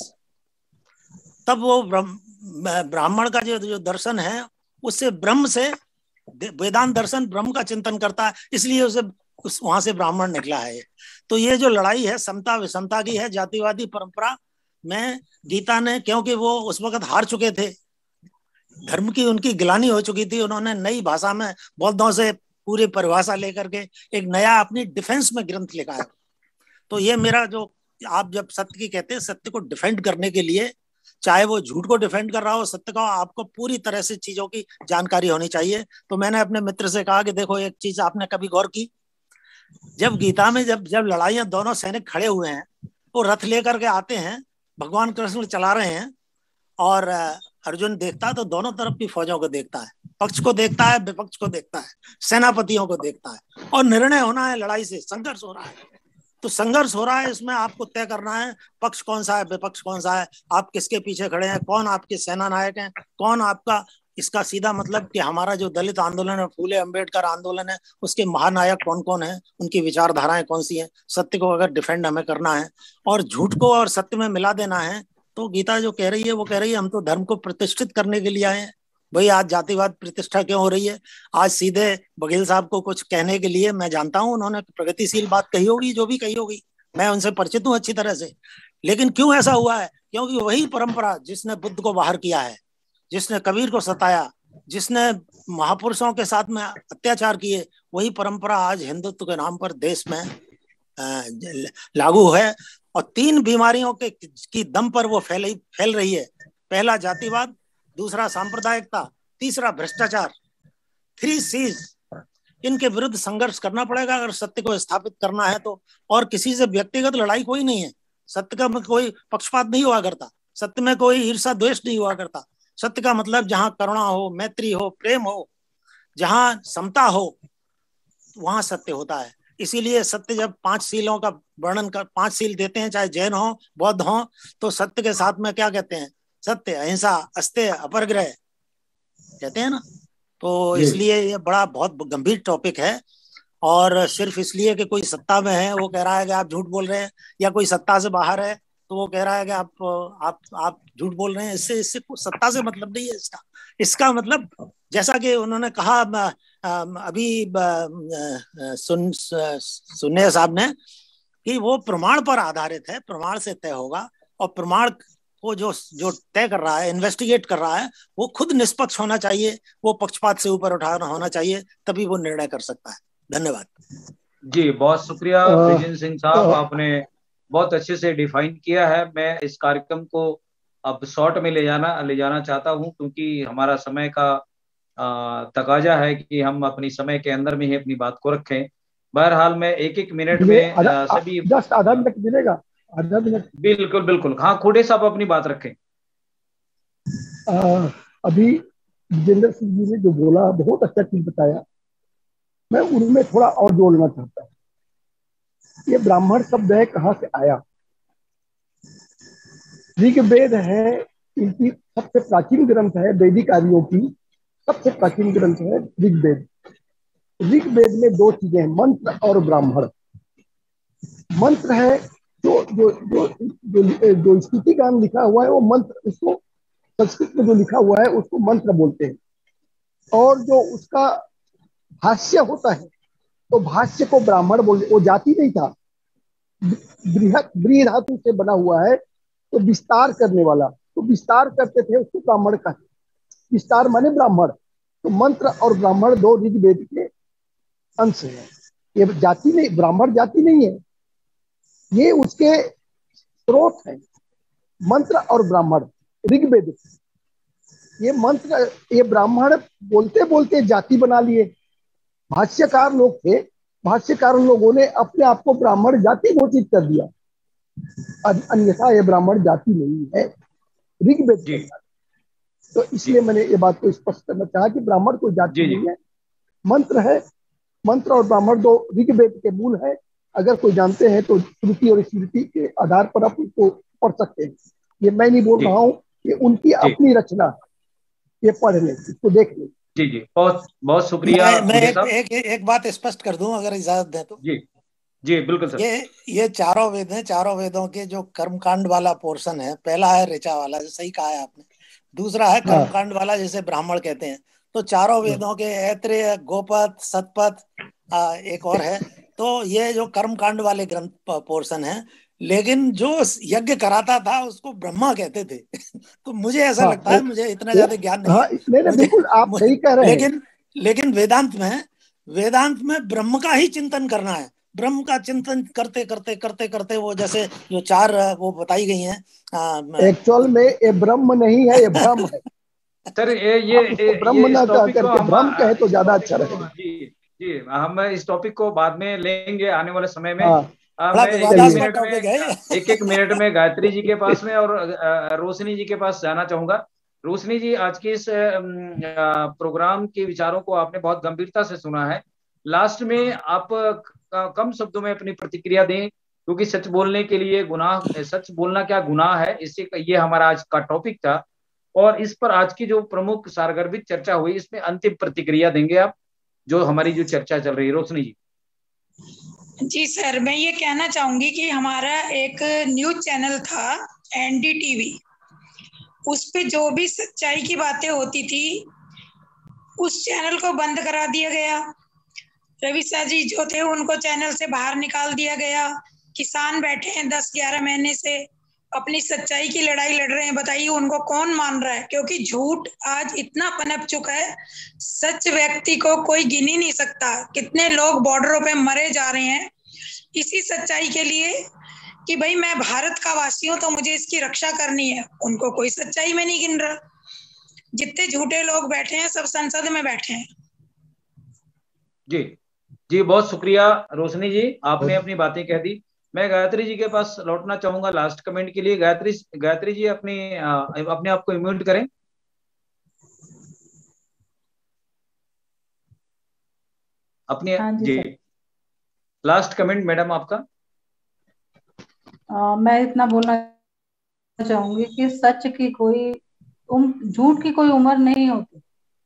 तब वो ब्राह्मण का जो दर्शन है उससे ब्रह्म से वेदांत दर्शन ब्रह्म का चिंतन करता है, इसलिए उसे वहां से ब्राह्मण निकला है। तो ये जो लड़ाई है समता विषमता की है जातिवादी परंपरा में। गीता ने, क्योंकि वो उस वक्त हार चुके थे, धर्म की उनकी गिलानी हो चुकी थी, उन्होंने नई भाषा में बौद्धों से पूरी परिभाषा लेकर के एक नया अपनी डिफेंस में ग्रंथ लिखा है। तो ये मेरा जो आप जब सत्य की कहते हैं, सत्य को डिफेंड करने के लिए, चाहे वो झूठ को डिफेंड कर रहा हो, सत्य का आपको पूरी तरह से चीजों की जानकारी होनी चाहिए। तो मैंने अपने मित्र से कहा कि देखो एक चीज आपने कभी गौर की, जब गीता में जब लड़ाइयां, दोनों सैनिक खड़े हुए हैं, वो रथ लेकर के आते हैं, भगवान कृष्ण चला रहे हैं, और अर्जुन देखता है तो दोनों तरफ की फौजों को देखता है, पक्ष को देखता है, विपक्ष को देखता है, सेनापतियों को देखता है, और निर्णय होना है लड़ाई से, संघर्ष हो रहा है। तो संघर्ष हो रहा है, इसमें आपको तय करना है पक्ष कौन सा है, विपक्ष कौन सा है, आप किसके पीछे खड़े हैं, कौन आपके सेना नायक हैं, कौन आपका, इसका सीधा मतलब कि हमारा जो दलित आंदोलन है, फूले अंबेडकर आंदोलन है, उसके महानायक कौन कौन है, उनकी विचारधाराएं कौन सी हैं। सत्य को अगर डिफेंड हमें करना है और झूठ को और सत्य में मिला देना है, तो गीता जो कह रही है वो कह रही है हम तो धर्म को प्रतिष्ठित करने के लिए आए हैं। भाई आज जातिवाद प्रतिष्ठा क्यों हो रही है? आज सीधे बघेल साहब को कुछ कहने के लिए, मैं जानता हूं उन्होंने प्रगतिशील बात कही होगी, जो भी कही होगी, मैं उनसे परिचित हूं अच्छी तरह से, लेकिन क्यों ऐसा हुआ है? क्योंकि वही परंपरा जिसने बुद्ध को बाहर किया है, जिसने कबीर को सताया, जिसने महापुरुषों के साथ में अत्याचार किए, वही परंपरा आज हिंदुत्व के नाम पर देश में लागू है। और 3 बीमारियों के की दम पर वो फैल रही है। पहला जातिवाद, दूसरा सांप्रदायिकता, तीसरा भ्रष्टाचार। 3 C's। इनके विरुद्ध संघर्ष करना पड़ेगा अगर सत्य को स्थापित करना है तो। और किसी से व्यक्तिगत लड़ाई कोई नहीं है। सत्य का में कोई पक्षपात नहीं हुआ करता, सत्य में कोई ईर्षा द्वेष नहीं हुआ करता। सत्य का मतलब जहां करुणा हो, मैत्री हो, प्रेम हो, जहां समता हो, वहां सत्य होता है। इसीलिए सत्य जब 5 शीलों का वर्णन कर 5 शील देते हैं, चाहे जैन हो, बौद्ध हो, तो सत्य के साथ में क्या कहते हैं? सत्य, अहिंसा, अस्तेय, अपरग्रह कहते हैं ना। तो इसलिए ये बड़ा बहुत गंभीर टॉपिक है। और सिर्फ इसलिए कि कोई सत्ता में है वो कह रहा है कि आप झूठ बोल रहे हैं, या कोई सत्ता से बाहर है तो वो कह रहा है कि आप झूठ बोल रहे हैं, इससे सत्ता से मतलब नहीं है। इसका मतलब जैसा कि उन्होंने कहा अभी सुन्ने साहब ने, कि वो प्रमाण पर आधारित है, प्रमाण से तय होगा। और प्रमाण को जो तय कर रहा है, इन्वेस्टिगेट कर रहा है, वो खुद निष्पक्ष होना चाहिए, वो पक्षपात से ऊपर उठाना होना चाहिए, तभी वो निर्णय कर सकता है। धन्यवाद जी। बहुत शुक्रिया ब्रिजेंद्र सिंह साहब, आपने बहुत अच्छे से डिफाइन किया है। मैं इस कार्यक्रम को अब शॉर्ट में ले जाना चाहता हूं, क्योंकि हमारा समय का तकाजा है कि हम अपनी समय के अंदर में ही अपनी बात को रखें। बहरहाल मैं एक मिनट में सभी जस्ट आधा मिनट मिलेगा, आधा मिनट। बिल्कुल बिल्कुल, हाँ खोड़े साहब अपनी बात रखें। अभी ब्रिजेंद्र सिंह जी ने जो बोला बहुत अच्छा चीज बताया, मैं उनमें थोड़ा और जोड़ना चाहता हूँ। ये ब्राह्मण शब्द है कहाँ से आया? ऋग्वेद है, इनकी सबसे प्राचीन ग्रंथ है, वैदिक आर्यों की सबसे प्राचीन ग्रंथ है ऋग्वेद। ऋग्वेद में 2 चीजें हैं, मंत्र और ब्राह्मण। मंत्र है जो स्तुति गान लिखा हुआ है वो मंत्र, उसको संस्कृत में जो लिखा हुआ है उसको मंत्र बोलते हैं। और जो उसका भाष्य होता है तो भाष्य को ब्राह्मण बोलते। वो जाति नहीं था, ब्री धातु से बना हुआ है, तो विस्तार करने वाला, तो विस्तार करते थे उसको ब्राह्मण का। विस्तार माने ब्राह्मण। तो मंत्र और ब्राह्मण 2 ऋग्वेद के अंश है। ये जाति नहीं, ब्राह्मण जाति नहीं है, ये उसके स्रोत है। मंत्र और ब्राह्मण ऋग्वेद। ये मंत्र, ये ब्राह्मण बोलते बोलते जाति बना लिए। भाष्यकार लोग थे, भाष्यकार लोगों ने अपने आप को ब्राह्मण जाति घोषित कर दिया। अन्यथा ये ब्राह्मण जाति नहीं है, ऋग्वेद। तो इसलिए मैंने ये बात को स्पष्ट करना चाहा कि ब्राह्मण कोई जाति नहीं है, मंत्र है। मंत्र और ब्राह्मण 2 ऋग्वेद के मूल है। अगर कोई जानते हैं तो श्रुति और स्मृति के आधार पर आप उसको पढ़ सकते हैं। ये मैं नहीं बोल रहा हूँ, ये उनकी अपनी रचना, ये पढ़ लें, इसको देख लें। जी जी, बहुत बहुत शुक्रिया। मैं एक बात स्पष्ट कर दूं अगर इजाजत दें तो। जी जी बिल्कुल सर। ये चारों वेद हैं, चारों वेदों के जो कर्मकांड वाला पोर्शन है, पहला है ऋचा वाला, सही कहा है आपने। दूसरा है कर्मकांड वाला, जिसे ब्राह्मण कहते हैं। तो चारों वेदों के ऐत्रेय, गोपद, सतपथ, एक और है। तो ये जो कर्मकांड वाले ग्रंथ पोर्शन है, लेकिन जो यज्ञ कराता था उसको ब्रह्मा कहते थे। तो मुझे ऐसा लगता है, मुझे इतना ज्यादा ज्ञान नहीं है, बिल्कुल आप सही कह रहे हैं। लेकिन वेदांत में ब्रह्म का ही चिंतन करना है। ब्रह्म का चिंतन करते करते करते करते वो जैसे जो 4 वो बताई गई हैं, एक्चुअल में ये ब्रह्म नहीं है, ये भ्रम है। सर ये ब्रह्म ना करके भ्रम कहे तो ज्यादा अच्छा रहेगा। जी जी, हम इस टॉपिक को बाद में लेंगे आने वाले समय में। मैं एक मिनट में गायत्री जी के पास में और रोशनी जी के पास जाना चाहूंगा। रोशनी जी, आज के इस प्रोग्राम के विचारों को आपने बहुत गंभीरता से सुना है। लास्ट में आप कम शब्दों में अपनी प्रतिक्रिया दें, क्योंकि सच बोलने के लिए सच बोलना क्या गुनाह है, इससे ये हमारा आज का टॉपिक था। और इस पर आज की जो प्रमुख सारगर्भित चर्चा हुई, इसमें अंतिम प्रतिक्रिया देंगे आप, जो हमारी जो चर्चा चल रही है। रोशनी जी। जी सर, मैं ये कहना चाहूंगी कि हमारा एक न्यूज चैनल था NDTV, उस पे जो भी सच्चाई की बातें होती थी उस चैनल को बंद करा दिया गया। रवि शाह जी जो थे उनको चैनल से बाहर निकाल दिया गया। किसान बैठे हैं 10-11 महीने से, अपनी सच्चाई की लड़ाई लड़ रहे हैं, बताइए उनको कौन मान रहा है? क्योंकि झूठ आज इतना पनप चुका है, सच व्यक्ति को कोई गिन ही नहीं सकता। कितने लोग बॉर्डरों पे मरे जा रहे हैं इसी सच्चाई के लिए कि भाई मैं भारत का वासी हूं तो मुझे इसकी रक्षा करनी है। उनको कोई सच्चाई में नहीं गिन रहा। जितने झूठे लोग बैठे हैं सब संसद में बैठे हैं। जी जी, बहुत शुक्रिया रोशनी जी, आपने अपनी बातें कह दी। मैं गायत्री जी के पास लौटना चाहूंगा लास्ट कमेंट के लिए। गायत्री जी अपने आप को म्यूट करें। अपने हाँ जी जी, लास्ट कमेंट मैडम आपका। मैं इतना बोलना चाहूंगी कि सच की कोई झूठ की कोई उम्र नहीं होती।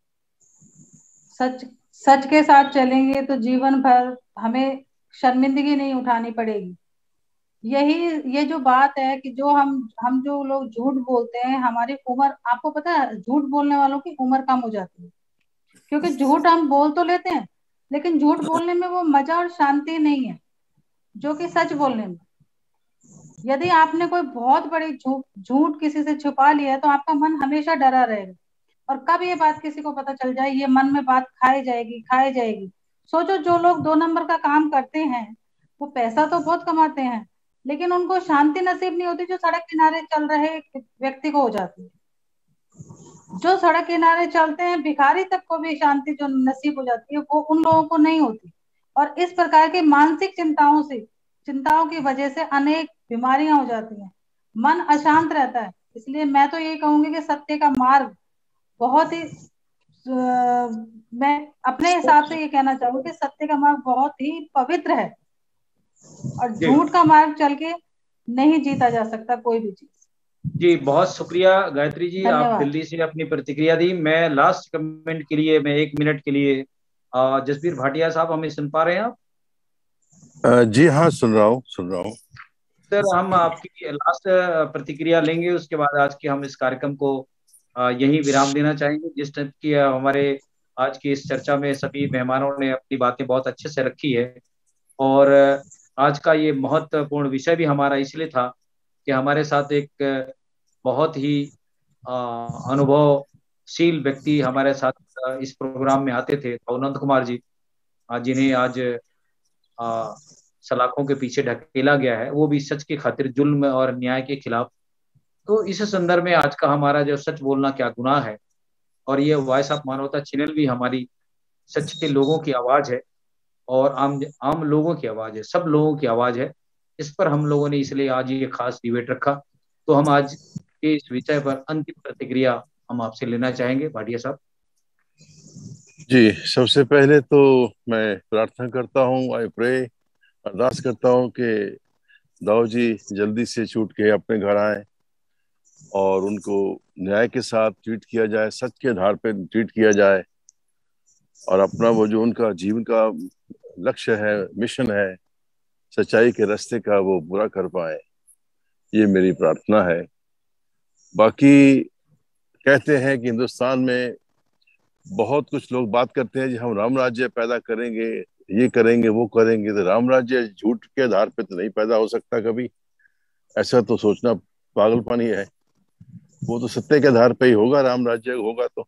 सच सच के साथ चलेंगे तो जीवन भर हमें शर्मिंदगी नहीं उठानी पड़ेगी। ये जो बात है कि जो हम जो लोग झूठ बोलते हैं, हमारी उम्र, आपको पता है झूठ बोलने वालों की उम्र कम हो जाती है। क्योंकि झूठ हम बोल तो लेते हैं, लेकिन झूठ बोलने में वो मजा और शांति नहीं है जो कि सच बोलने में। यदि आपने कोई बहुत बड़ी झूठ किसी से छुपा लिया है तो आपका मन हमेशा डरा रहेगा, और कब ये बात किसी को पता चल जाए, ये मन में बात खाई जाएगी। सोचो, जो लोग 2 नंबर का काम करते हैं वो पैसा तो बहुत कमाते हैं, लेकिन उनको शांति नसीब नहीं होती जो सड़क किनारे चल रहे व्यक्ति को हो जाती है। जो सड़क किनारे चलते हैं भिखारी तक को भी शांति जो नसीब हो जाती है वो उन लोगों को नहीं होती। और इस प्रकार की मानसिक चिंताओं की वजह से अनेक बीमारियां हो जाती हैं, मन अशांत रहता है। इसलिए मैं तो ये कहूंगी कि सत्य का मार्ग बहुत ही मैं अपने हिसाब से ये कहना चाहूंगी कि सत्य का मार्ग बहुत ही पवित्र है, और झूठ का मार्ग चल के नहीं जीता जा सकता कोई भी चीज। जी, बहुत शुक्रिया गायत्री जी, आप धन्यवाद। दिल्ली से अपनी प्रतिक्रिया दी। मैं लास्ट कमेंट के लिए, मैं 1 मिनट के लिए, जसबीर भाटिया साहब, हमें सुन पा रहे हैं आप? जी हाँ, सुन रहा हूँ। सर, हम आपकी लास्ट प्रतिक्रिया लेंगे, उसके बाद आज के हम इस कार्यक्रम को यही विराम देना चाहेंगे। जिस टाइप की हमारे आज की इस चर्चा में सभी मेहमानों ने अपनी बातें बहुत अच्छे से रखी है, और आज का ये महत्वपूर्ण विषय भी हमारा इसलिए था कि हमारे साथ एक बहुत ही अनुभवशील व्यक्ति हमारे साथ इस प्रोग्राम में आते थे, अनंत कुमार जी, जिन्हें आज सलाखों के पीछे ढकेला गया है, वो भी सच की खातिर, जुल्म और न्याय के खिलाफ। तो इस संदर्भ में आज का हमारा जो सच बोलना क्या गुनाह है, और ये वॉइस ऑफ मानवता चैनल भी हमारी सच के लोगों की आवाज है, और आम लोगों की आवाज है, सब लोगों की आवाज है। इस पर हम लोगों ने इसलिए आज ये खास डिबेट रखा। तो हम आज के इस विषय पर अंतिम प्रतिक्रिया हम आपसे लेना चाहेंगे, भाटिया साहब। जी, सबसे पहले तो मैं प्रार्थना करता हूँ, आई प्रे, अरदास करता हूँ कि दाऊ जी जल्दी से छूट के अपने घर आए और उनको न्याय के साथ ट्रीट किया जाए, सच के आधार पे ट्रीट किया जाए, और अपना वो जो उनका जीवन का लक्ष्य है, मिशन है, सच्चाई के रास्ते का, वो पूरा कर पाए। ये मेरी प्रार्थना है। बाकी कहते हैं कि हिंदुस्तान में बहुत कुछ लोग बात करते हैं कि हम राम राज्य पैदा करेंगे, ये करेंगे, वो करेंगे। तो राम राज्य झूठ के आधार पे तो नहीं पैदा हो सकता कभी, ऐसा तो सोचना पागलपनी है। वो तो सत्य के आधार पे ही होगा, राम राज्य होगा तो।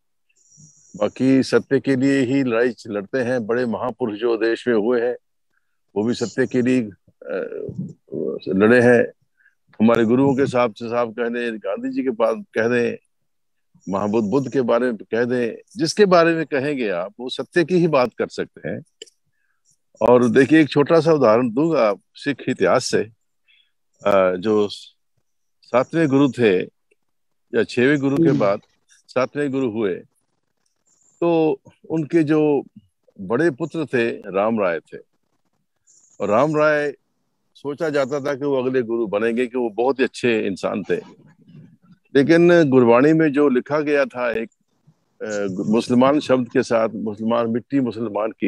बाकी सत्य के लिए ही लड़ाई लड़ते हैं बड़े महापुरुष जो देश में हुए हैं, वो भी सत्य के लिए लड़े हैं। हमारे गुरुओं के साहब कह दें, गांधी जी के पास कह दें, महाबुद्ध बुद्ध के बारे में कह दें, जिसके बारे में कहेंगे आप, वो सत्य की ही बात कर सकते हैं। और देखिए, एक छोटा सा उदाहरण दूंगा सिख इतिहास से। जो 7वें गुरु थे, या 6वें गुरु के बाद 7वें गुरु हुए, तो उनके जो बड़े पुत्र थे राम राय थे, और राम राय सोचा जाता था कि वो अगले गुरु बनेंगे, कि वो बहुत ही अच्छे इंसान थे। लेकिन गुरबाणी में जो लिखा गया था एक मुसलमान शब्द के साथ, मुसलमान मिट्टी मुसलमान की,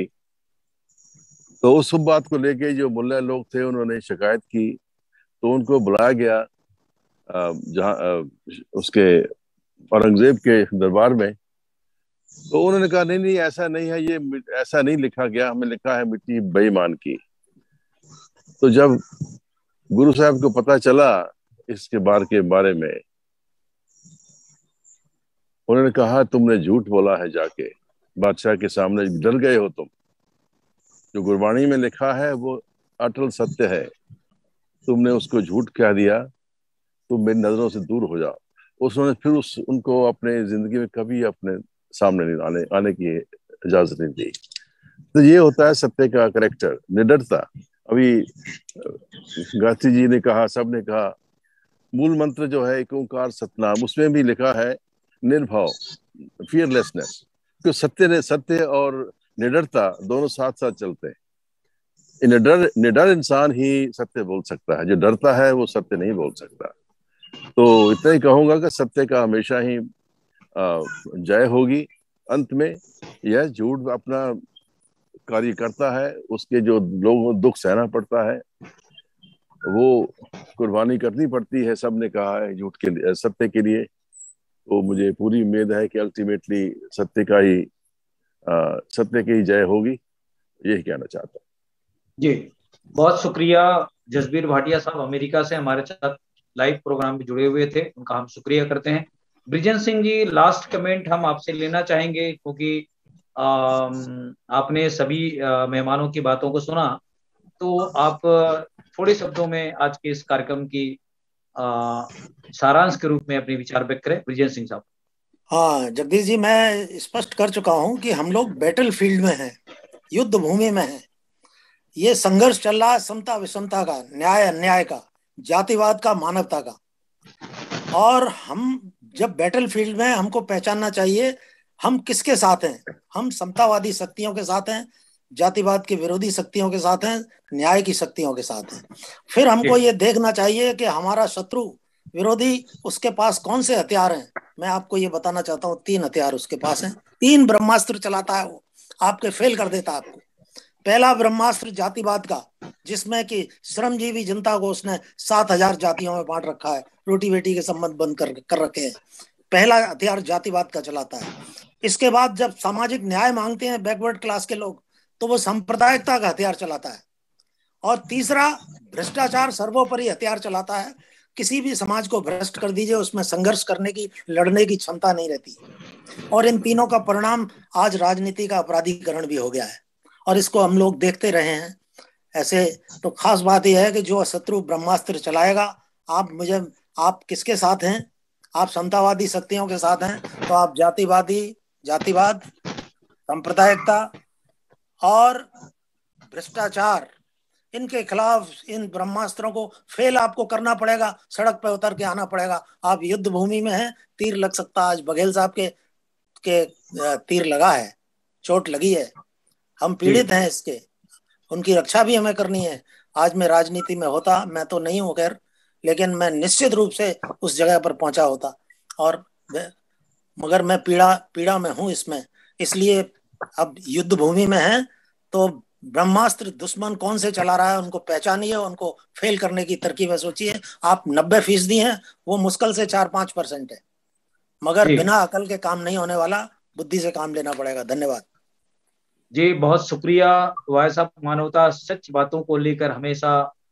तो उस सब बात को लेके जो मुल्ला लोग थे उन्होंने शिकायत की। तो उनको बुलाया गया जहाँ उसके औरंगजेब के दरबार में। तो उन्होंने कहा नहीं नहीं, ऐसा नहीं है, ये ऐसा नहीं लिखा गया, हमें लिखा है मिट्टी बेईमान की। तो जब गुरु साहब को पता चला इसके बारे में उन्होंने कहा, तुमने झूठ बोला है जाके बादशाह के सामने, डर गए हो तुम। जो गुरबाणी में लिखा है वो अटल सत्य है, तुमने उसको झूठ कह दिया, तुम मेरी नजरों से दूर हो जाओ। उसने फिर उनको अपने जिंदगी में कभी अपने सामने नहीं आने की इजाजत नहीं दी। तो ये होता है सत्य का करेक्टर, निडरता। अभी गायत्री जी ने कहा, सबने कहा, मूल मंत्र जो है एक ओंकार सतनाम, उसमें भी लिखा है निर्भव, फियरलेसनेस। तो सत्य और निडरता दोनों साथ साथ चलते हैं। निडर इंसान ही सत्य बोल सकता है, जो डरता है वो सत्य नहीं बोल सकता। तो इतना ही कहूंगा कि सत्य का हमेशा ही जय होगी। अंत में यह झूठ अपना कार्य करता है, उसके जो लोगों को दुख सहना पड़ता है, वो कुर्बानी करनी पड़ती है। सबने कहा है झूठ के लिए, सत्य के लिए। तो मुझे पूरी उम्मीद है कि अल्टीमेटली सत्य की जय होगी, यही कहना चाहता हूँ। जी, बहुत शुक्रिया जसबीर भाटिया साहब, अमेरिका से हमारे साथ लाइव प्रोग्राम में जुड़े हुए थे, उनका हम शुक्रिया करते हैं। ब्रिजेन सिंह जी, लास्ट कमेंट हम आपसे लेना चाहेंगे, क्योंकि आपने सभी मेहमानों की बातों को सुना, तो आप थोड़े शब्दों में आज के इस कार्यक्रम की सारांश के रूप में अपने विचार व्यक्त करें। ब्रिजेन सिंह साहब। हाँ जगदीश जी, मैं स्पष्ट कर चुका हूं कि हम लोग बैटल फील्ड में हैं, युद्ध भूमि में हैं। ये संघर्ष चल रहा है समता विषमता का, न्याय अन्याय का, जातिवाद का, मानवता का। और हम जब बैटल फील्ड में, हमको पहचानना चाहिए हम किसके साथ हैं। हम समतावादी शक्तियों के साथ हैं, जातिवाद के विरोधी शक्तियों के साथ हैं, न्याय की शक्तियों के साथ हैं। फिर हमको ये देखना चाहिए कि हमारा शत्रु विरोधी, उसके पास कौन से हथियार हैं। मैं आपको ये बताना चाहता हूँ, 3 हथियार उसके पास हैं। 3 ब्रह्मास्त्र चलाता है वो, आपके फेल कर देता है आपको। पहला ब्रह्मास्त्र जातिवाद का, जिसमें कि श्रमजीवी जनता को उसने 7,000 जातियों में बांट रखा है, रोटी बेटी के संबंध बंद कर रखे हैं। पहला हथियार जातिवाद का चलाता है। इसके बाद जब सामाजिक न्याय मांगते हैं बैकवर्ड क्लास के लोग, तो वो सांप्रदायिकता का हथियार चलाता है। और तीसरा भ्रष्टाचार सर्वोपरि हथियार चलाता है। किसी भी समाज को भ्रष्ट कर दीजिए, उसमें संघर्ष करने की, लड़ने की क्षमता नहीं रहती। और इन तीनों का परिणाम आज राजनीति का अपराधीकरण भी हो गया है, और इसको हम लोग देखते रहे हैं। ऐसे तो खास बात यह है कि जो शत्रु ब्रह्मास्त्र चलाएगा, आप किसके साथ हैं? आप समतावादी शक्तियों के साथ हैं, तो आप जातिवाद, सांप्रदायिकता और भ्रष्टाचार, इनके खिलाफ इन ब्रह्मास्त्रों को फेल आपको करना पड़ेगा, सड़क पर उतर के आना पड़ेगा। आप युद्ध भूमि में हैं, तीर लग सकता है। आज बघेल साहब के तीर लगा है, चोट लगी है, हम पीड़ित हैं इसके, उनकी रक्षा भी हमें करनी है। आज मैं राजनीति में होता, मैं तो नहीं हूं खैर, लेकिन मैं निश्चित रूप से उस जगह पर पहुंचा होता। और मगर मैं पीड़ा में हूं इसमें, इसलिए अब युद्ध भूमि में है, तो ब्रह्मास्त्र दुश्मन कौन से चला रहा है उनको पहचानिए, उनको फेल करने की तरकीबें सोचिए। आप 90% हैं, वो मुश्किल से 4-5% है, मगर बिना अकल के काम नहीं होने वाला, बुद्धि से काम लेना पड़ेगा। धन्यवाद जी, बहुत शुक्रिया वाय साहब। मानवता सच बातों को लेकर हमेशा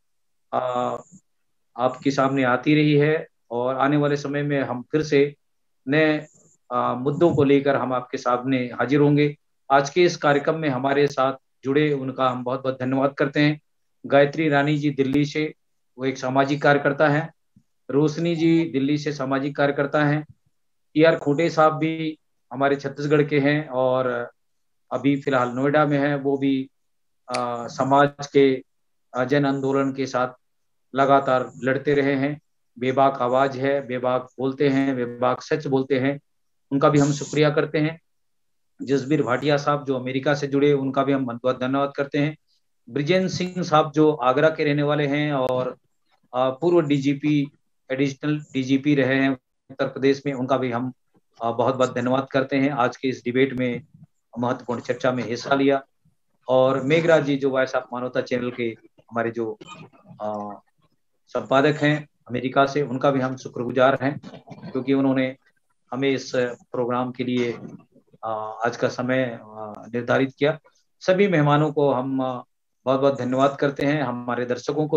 आपके सामने आती रही है, और आने वाले समय में हम फिर से नए मुद्दों को लेकर हम आपके सामने हाजिर होंगे। आज के इस कार्यक्रम में हमारे साथ जुड़े उनका हम बहुत बहुत धन्यवाद करते हैं। गायत्री रानी जी दिल्ली से, वो एक सामाजिक कार्यकर्ता हैं। रोशनी जी दिल्ली से सामाजिक कार्यकर्ता हैं। TR खोटे साहब भी हमारे छत्तीसगढ़ के हैं और अभी फिलहाल नोएडा में हैं। वो भी समाज के जन आंदोलन के साथ लगातार लड़ते रहे हैं। बेबाक आवाज है, बेबाक बोलते हैं, बेबाक सच बोलते हैं, उनका भी हम शुक्रिया करते हैं। जसबीर भाटिया साहब जो अमेरिका से जुड़े, उनका भी हम बहुत धन्यवाद करते हैं। ब्रिजेन सिंह साहब जो आगरा के रहने वाले हैं और पूर्व DGP, एडिशनल DGP रहे हैं उत्तर प्रदेश में, उनका भी हम बहुत बहुत धन्यवाद करते हैं। आज के इस डिबेट में महत्वपूर्ण चर्चा में हिस्सा लिया। और मेघराज जी जो वाय साहब मानवता चैनल के हमारे जो संपादक हैं अमेरिका से, उनका भी हम शुक्रगुजार हैं, क्योंकि उन्होंने हमें इस प्रोग्राम के लिए आज का समय निर्धारित किया। सभी मेहमानों को हम बहुत बहुत धन्यवाद करते हैं, हमारे दर्शकों को भी।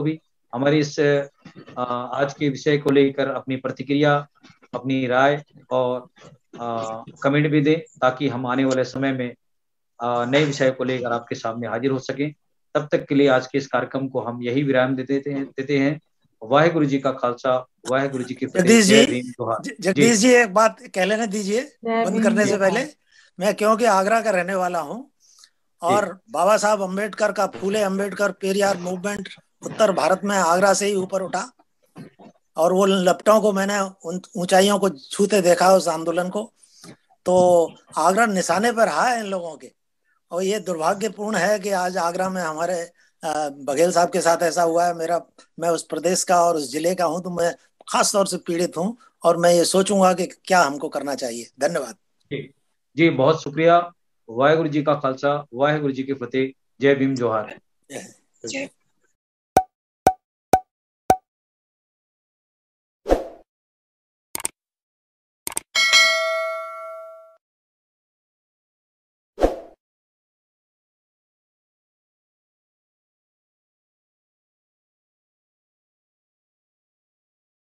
हमारी इस आज के विषय को लेकर अपनी प्रतिक्रिया, अपनी राय और कमेंट भी दें, ताकि हम आने वाले समय में नए विषय को लेकर आपके सामने हाजिर हो सकें। तब तक के लिए आज के इस कार्यक्रम को हम यही विराम देते हैं। वाहेगुरु जी का खालसा, वाहेगुरु जी की फतेह। जय भीम, जोहार। जगदीश जी एक बात कह लेने दीजिए बंद करने से पहले। मैं क्योंकि आगरा का रहने वाला हूँ और बाबा साहब अम्बेडकर का, फूले अम्बेडकर पेरियार मूवमेंट उत्तर भारत में आगरा से ही ऊपर उठा और वो लपटों को मैंने उन ऊंचाइयों को छूते देखा, उस आंदोलन को। तो आगरा निशाने पर रहा है इन लोगों के, और ये दुर्भाग्यपूर्ण है कि आज आगरा में हमारे बघेल साहब के साथ ऐसा हुआ है। मैं उस प्रदेश का और उस जिले का हूं, तो मैं खास तौर से पीड़ित हूं और मैं ये सोचूंगा कि क्या हमको करना चाहिए। धन्यवाद जी, बहुत शुक्रिया। वाहेगुरु जी का खालसा, वाहेगुरु जी की फतेह। जय भीम, जोहार।